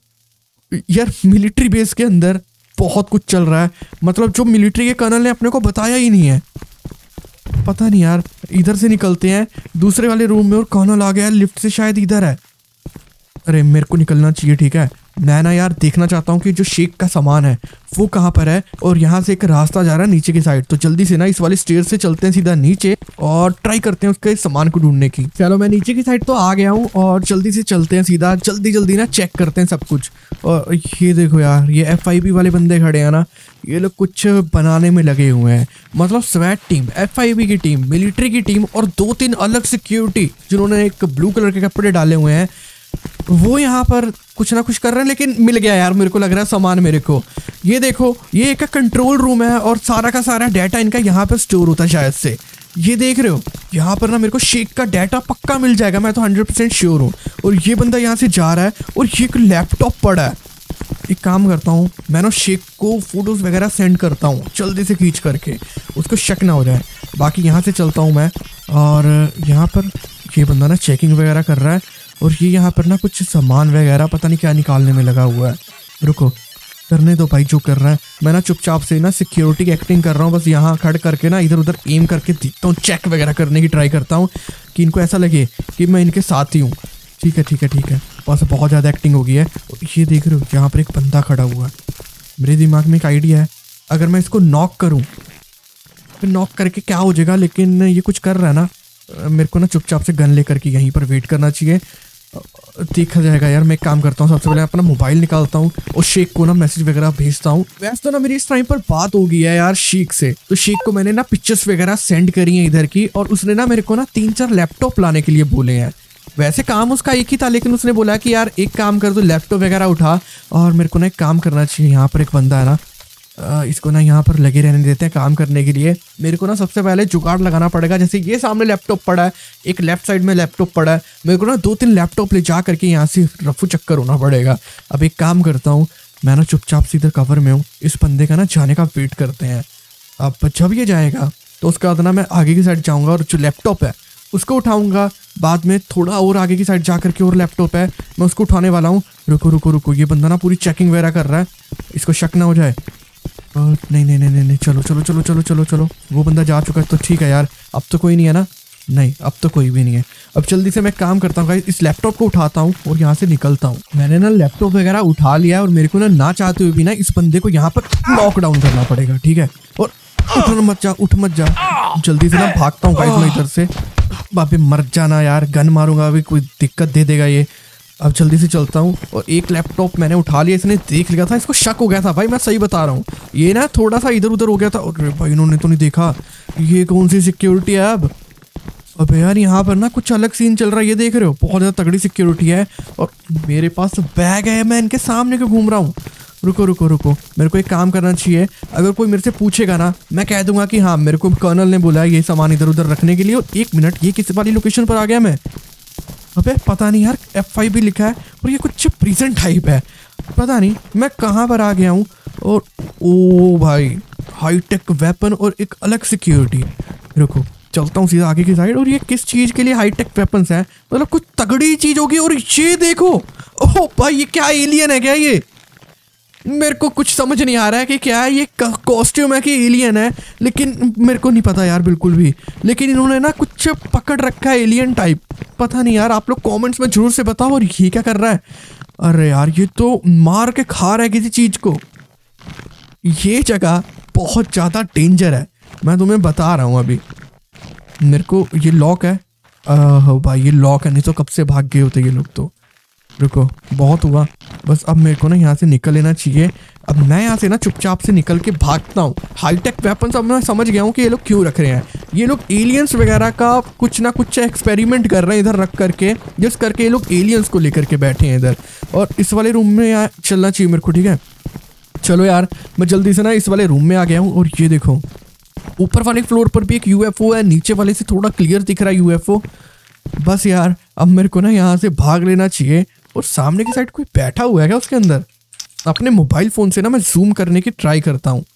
यार मिलिट्री बेस के अंदर बहुत कुछ चल रहा है, मतलब जो मिलिट्री के कर्नल ने अपने को बताया ही नहीं है। पता नहीं यार, इधर से निकलते हैं दूसरे वाले रूम में। और कर्नल आ गया लिफ्ट से, शायद इधर है। अरे मेरे को निकलना चाहिए, ठीक है। मैं ना यार देखना चाहता हूँ कि जो शेख का सामान है वो कहाँ पर है। और यहाँ से एक रास्ता जा रहा है नीचे की साइड, तो जल्दी से ना इस वाले स्टेयर से चलते हैं सीधा नीचे और ट्राई करते हैं उसके सामान को ढूंढने की। चलो मैं नीचे की साइड तो आ गया हूँ और जल्दी से चलते हैं सीधा, जल्दी जल्दी ना चेक करते हैं सब कुछ। और ये देखो यार ये एफ आई बी वाले बंदे खड़े हैं ना, ये लोग कुछ बनाने में लगे हुए हैं। मतलब स्वैट टीम, एफ आई बी की टीम, मिलिट्री की टीम और दो तीन अलग सिक्योरिटी जिन्होंने एक ब्लू कलर के कपड़े डाले हुए हैं, वो यहाँ पर कुछ ना कुछ कर रहे हैं। लेकिन मिल गया यार मेरे को लग रहा है सामान मेरे को। ये देखो ये एक कंट्रोल रूम है और सारा का सारा डाटा इनका यहाँ पर स्टोर होता है शायद से। ये देख रहे हो यहाँ पर ना मेरे को शेख का डाटा पक्का मिल जाएगा, मैं तो हंड्रेड परसेंट श्योर हूँ। और ये बंदा यहाँ से जा रहा है और ये एक लैपटॉप पड़ा है। एक काम करता हूँ मैं ना शेख को फोटोज वगैरह सेंड करता हूँ जल्दी से खींच करके, उसको शक ना हो जाए। बाकी यहाँ से चलता हूँ मैं। और यहाँ पर ये बंदा ना चेकिंग वगैरह कर रहा है और ये यहाँ पर ना कुछ सामान वगैरह पता नहीं क्या निकालने में लगा हुआ है। रुको करने दो भाई जो कर रहा है। मैं ना चुपचाप से ना सिक्योरिटी की एक्टिंग कर रहा हूँ, बस यहाँ खड़ करके ना इधर उधर एम करके देखता हूँ, चेक वगैरह करने की ट्राई करता हूँ कि इनको ऐसा लगे कि मैं इनके साथ ही हूँ। ठीक है ठीक है ठीक है, बस बहुत ज़्यादा एक्टिंग हो गई है। ये देख रहे हो यहाँ पर एक बंदा खड़ा हुआ है। मेरे दिमाग में एक आइडिया है, अगर मैं इसको नॉक करूँ फिर नॉक करके क्या हो जाएगा, लेकिन ये कुछ कर रहा है ना, मेरे को ना चुपचाप से गन लेकर के यहीं पर वेट करना चाहिए, देखा जाएगा। यार मैं एक काम करता हूँ, सबसे पहले अपना मोबाइल निकालता हूँ और शेख को ना मैसेज वगैरह भेजता हूँ। वैसे तो ना मेरी इस टाइम पर बात हो गई है यार शेख से, तो शेख को मैंने ना पिक्चर्स वगैरह सेंड करी हैं इधर की, और उसने ना मेरे को ना तीन चार लैपटॉप लाने के लिए बोले हैं। वैसे काम उसका एक ही था, लेकिन उसने बोला कि यार एक काम कर दो लैपटॉप वगैरह उठा। और मेरे को ना एक काम करना चाहिए, यहाँ पर एक बंदा है ना, आ, इसको ना यहाँ पर लगे रहने देते हैं काम करने के लिए। मेरे को ना सबसे पहले जुगाड़ लगाना पड़ेगा। जैसे ये सामने लैपटॉप पड़ा है, एक लेफ्ट साइड में लैपटॉप पड़ा है, मेरे को ना दो तीन लैपटॉप ले जा करके यहाँ से रफू चक्कर होना पड़ेगा। अब एक काम करता हूँ, मैं ना चुपचाप से इधर कवर में हूँ, इस बंदे का ना जाने का वेट करते हैं। अब जब ये जाएगा तो उसके बाद ना मैं आगे की साइड जाऊँगा और जो लैपटॉप है उसको उठाऊंगा। बाद में थोड़ा और आगे की साइड जा करके और लैपटॉप है, मैं उसको उठाने वाला हूँ। रुको रुको रुको, ये बंदा ना पूरी चेकिंग वगैरह कर रहा है, इसको शक ना हो जाए। और नहीं नहीं नहीं नहीं चलो चलो चलो चलो चलो चलो, वो बंदा जा चुका है तो ठीक है यार। अब तो कोई नहीं है ना? नहीं, अब तो कोई भी नहीं है। अब जल्दी से मैं काम करता हूँ, इस लैपटॉप को उठाता हूँ और यहाँ से निकलता हूँ। मैंने ना लैपटॉप वगैरह उठा लिया और मेरे को ना ना चाहते हुए भी ना इस बंदे को यहाँ पर लॉकडाउन करना पड़ेगा, ठीक है? और उठ मत जा, उठ मत जा। जल्दी से ना भागता हूँ गाइस मैं इधर से। बापे मर जाना यार, गन मारूंगा अभी, कोई दिक्कत दे देगा ये। अब जल्दी से चलता हूँ। और एक लैपटॉप मैंने उठा लिया, इसने देख लिया था, इसको शक हो गया था भाई, मैं सही बता रहा हूँ। ये ना थोड़ा सा इधर उधर हो गया था। अरे भाई इन्होंने तो नहीं देखा, ये कौन सी सिक्योरिटी है अब? अबे यार यहाँ पर ना कुछ अलग सीन चल रहा है, ये देख रहे हो, बहुत ज़्यादा तगड़ी सिक्योरिटी है। और मेरे पास बैग है, मैं इनके सामने क्यों घूम रहा हूँ? रुको रुको रुको, मेरे को एक काम करना चाहिए। अगर कोई मेरे से पूछेगा ना, मैं कह दूंगा कि हाँ मेरे को कर्नल ने बोला है ये सामान इधर उधर रखने के लिए। और एक मिनट, ये किस वाली लोकेशन पर आ गया मैं? अबे पता नहीं यार, एफ फाइव भी लिखा है और ये कुछ प्रिजन टाइप है, पता नहीं मैं कहाँ पर आ गया हूँ। और ओ भाई, हाईटेक वेपन और एक अलग सिक्योरिटी। रुको चलता हूँ सीधा आगे की साइड। और ये किस चीज़ के लिए हाईटेक वेपन्स है? मतलब कुछ तगड़ी चीज़ होगी। और ये देखो, ओह भाई ये क्या एलियन है क्या? ये मेरे को कुछ समझ नहीं आ रहा है कि क्या है ये, कॉस्ट्यूम है कि एलियन है, लेकिन मेरे को नहीं पता यार बिल्कुल भी। लेकिन इन्होंने ना कुछ पकड़ रखा है एलियन टाइप, पता नहीं यार, आप लोग कमेंट्स में जरूर से बताओ। और ये क्या कर रहा है? अरे यार ये तो मार के खा रहा है किसी चीज़ को। ये जगह बहुत ज़्यादा डेंजर है, मैं तुम्हें बता रहा हूँ। अभी मेरे को ये लॉक है, भाई ये लॉक है, नहीं तो कब से भाग गए होते ये लोग तो। रुको बहुत हुआ, बस अब मेरे को ना यहाँ से निकल लेना चाहिए। अब मैं यहाँ से ना चुपचाप से निकल के भागता हूँ। हाईटेक वेपन्स अब मैं समझ गया हूँ कि ये लोग क्यों रख रहे हैं। ये लोग एलियंस वगैरह का कुछ ना कुछ एक्सपेरिमेंट कर रहे हैं इधर रख करके, जिस करके ये लोग एलियंस को लेकर के बैठे हैं इधर। और इस वाले रूम में यार चलना चाहिए मेरे को, ठीक है? चलो यार मैं जल्दी से ना इस वाले रूम में आ गया हूँ। और ये देखो ऊपर वाले फ्लोर पर भी एक यूएफओ है, नीचे वाले से थोड़ा क्लियर दिख रहा है यूएफओ। बस यार अब मेरे को ना यहाँ से भाग लेना चाहिए। और सामने की साइड कोई बैठा हुआ है क्या उसके अंदर? अपने मोबाइल फोन से ना मैं जूम करने की ट्राई करता हूँ।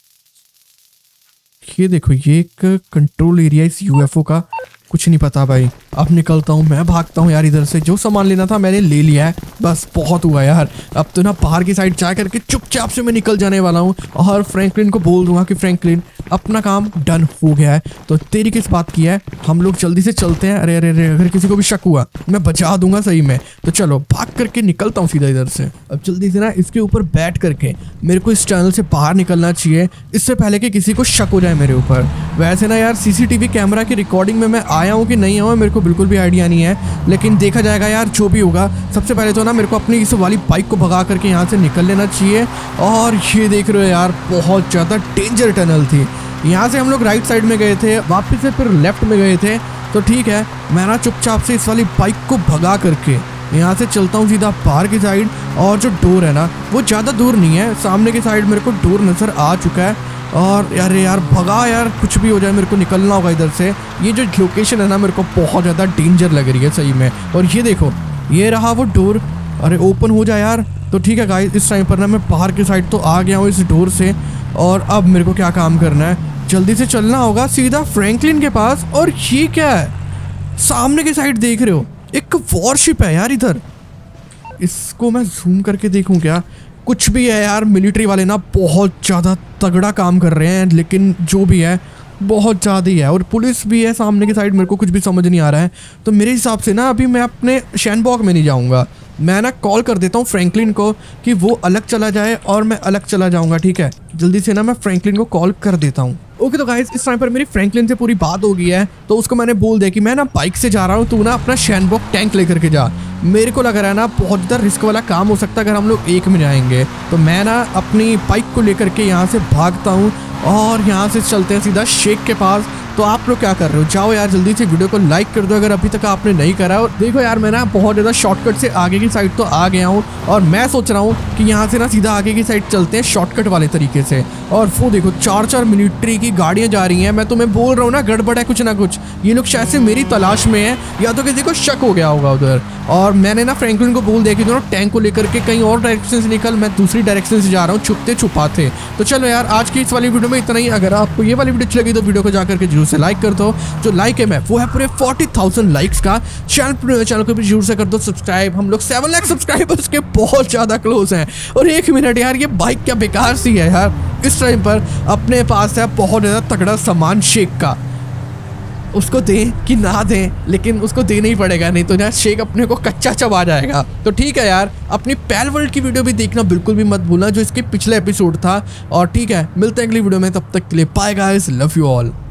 ये देखो, ये एक कंट्रोल एरिया इस यूएफओ का, कुछ नहीं पता भाई। अब निकलता हूँ, मैं भागता हूँ यार इधर से। जो सामान लेना था मैंने ले लिया है, बस बहुत हुआ यार। अब तो ना बाहर की साइड जा करके चुपचाप से मैं निकल जाने वाला हूँ और फ्रैंकलिन को बोल दूंगा कि फ्रैंकलिन अपना काम डन हो गया है, तो तेरी किस बात की है, हम लोग जल्दी से चलते हैं। अरे अरे अरे, अगर किसी को भी शक हुआ मैं बचा दूंगा सही में। तो चलो भाग करके निकलता हूँ सीधा इधर से। अब जल्दी से ना इसके ऊपर बैठ करके मेरे को इस चैनल से बाहर निकलना चाहिए, इससे पहले कि किसी को शक हो जाए मेरे ऊपर। वैसे ना यार सीसीटीवी कैमरा की रिकॉर्डिंग में मैं आया हूँ कि नहीं आया मेरे को बिल्कुल भी आइडिया नहीं है, लेकिन देखा जाएगा यार जो भी होगा। सबसे पहले तो ना मेरे को अपनी इस वाली बाइक को भगा करके यहाँ से निकल लेना चाहिए। और ये देख रहे हो यार, बहुत ज़्यादा डेंजर टनल थी। यहाँ से हम लोग राइट साइड में गए थे, वापस से फिर लेफ्ट में गए थे। तो ठीक है, मैं ना चुपचाप से इस वाली बाइक को भगा करके यहाँ से चलता हूँ सीधा बाहर की साइड। और जो डोर है ना वो ज़्यादा दूर नहीं है, सामने की साइड मेरे को डोर नज़र आ चुका है। और यार यार भगा यार, कुछ भी हो जाए मेरे को निकलना होगा इधर से। ये जो लोकेशन है ना मेरे को बहुत ज़्यादा डेंजर लग रही है सही में। और ये देखो, ये रहा वो डोर, अरे ओपन हो जाए यार। तो ठीक है गाइस, इस टाइम पर ना मैं बाहर की साइड तो आ गया हूँ इस डोर से। और अब मेरे को क्या काम करना है, जल्दी से चलना होगा सीधा फ्रैंकलिन के पास। और ये क्या है, सामने की साइड देख रहे हो, एक वॉरशिप है यार इधर। इसको मैं जूम करके देखूं क्या? कुछ भी है यार, मिलिट्री वाले ना बहुत ज़्यादा तगड़ा काम कर रहे हैं, लेकिन जो भी है बहुत ज़्यादा ही है। और पुलिस भी है सामने की साइड, मेरे को कुछ भी समझ नहीं आ रहा है। तो मेरे हिसाब से ना अभी मैं अपने शैनबॉग में नहीं जाऊँगा, मैं ना कॉल कर देता हूँ फ्रैंकलिन को कि वो अलग चला जाए और मैं अलग चला जाऊँगा। ठीक है, जल्दी से ना मैं फ्रैंकलिन को कॉल कर देता हूँ। ओके तो गाइस, इस टाइम पर मेरी फ्रैंकलिन से पूरी बात हो गई है। तो उसको मैंने बोल दिया कि मैं ना बाइक से जा रहा हूँ, तू ना अपना शैनबॉग टैंक लेकर के जा। मेरे को लग रहा है ना बहुत ज़्यादा रिस्क वाला काम हो सकता है अगर हम लोग एक में जाएंगे। तो मैं ना अपनी बाइक को लेकर के यहाँ से भागता हूँ और यहाँ से चलते हैं सीधा शेख के पास। तो आप लोग क्या कर रहे हो, जाओ यार जल्दी से वीडियो को लाइक कर दो अगर अभी तक आपने नहीं करा। और देखो यार मैं ना बहुत ज़्यादा शॉर्टकट से आगे की साइड तो आ गया हूँ और मैं सोच रहा हूँ कि यहाँ से ना सीधा आगे की साइड चलते हैं शॉर्टकट वाले तरीके से। और वो देखो चार चार मिलिट्री की गाड़ियाँ जा रही हैं। मैं तुम्हें बोल रहा हूँ ना गड़बड़ है कुछ ना कुछ। ये लोग शायद से मेरी तलाश में है या तो किसी को शक हो गया होगा उधर। और मैंने ना फ्रैंकलिन को बोल दिया कि दोनों टैंक को लेकर के कहीं और डायरेक्शन से निकल, मैं दूसरी डायरेक्शन से जा रहा हूँ छुपते छुपाते। तो चलो यार आज की इस वाली वीडियो में इतना ही। अगर आपको ये वाली वीडियो अच्छी लगी तो वीडियो को जाकर के जरूर से लाइक कर दो। जो लाइक है मैं वो है पूरे फोर्टी थाउजेंड लाइक्स का। चैनल चैनल को भी जरूर से कर दो सब्सक्राइब। हम लोग सेवन लाख सब्सक्राइबर्स के बहुत ज़्यादा क्लोज हैं। और एक मिनट यार, ये बाइक क्या बेकार सी है यार। इस टाइम पर अपने पास है बहुत ज़्यादा तगड़ा सामान शेक का, उसको दें कि ना दें, लेकिन उसको देना ही पड़ेगा, नहीं तो यार शेक अपने को कच्चा चबा जाएगा। तो ठीक है यार, अपनी पैल वर्ल्ड की वीडियो भी देखना बिल्कुल भी मत भूलना जो इसके पिछले एपिसोड था। और ठीक है, मिलते हैं अगली वीडियो में, तब तक के लिए bye guys, love you all.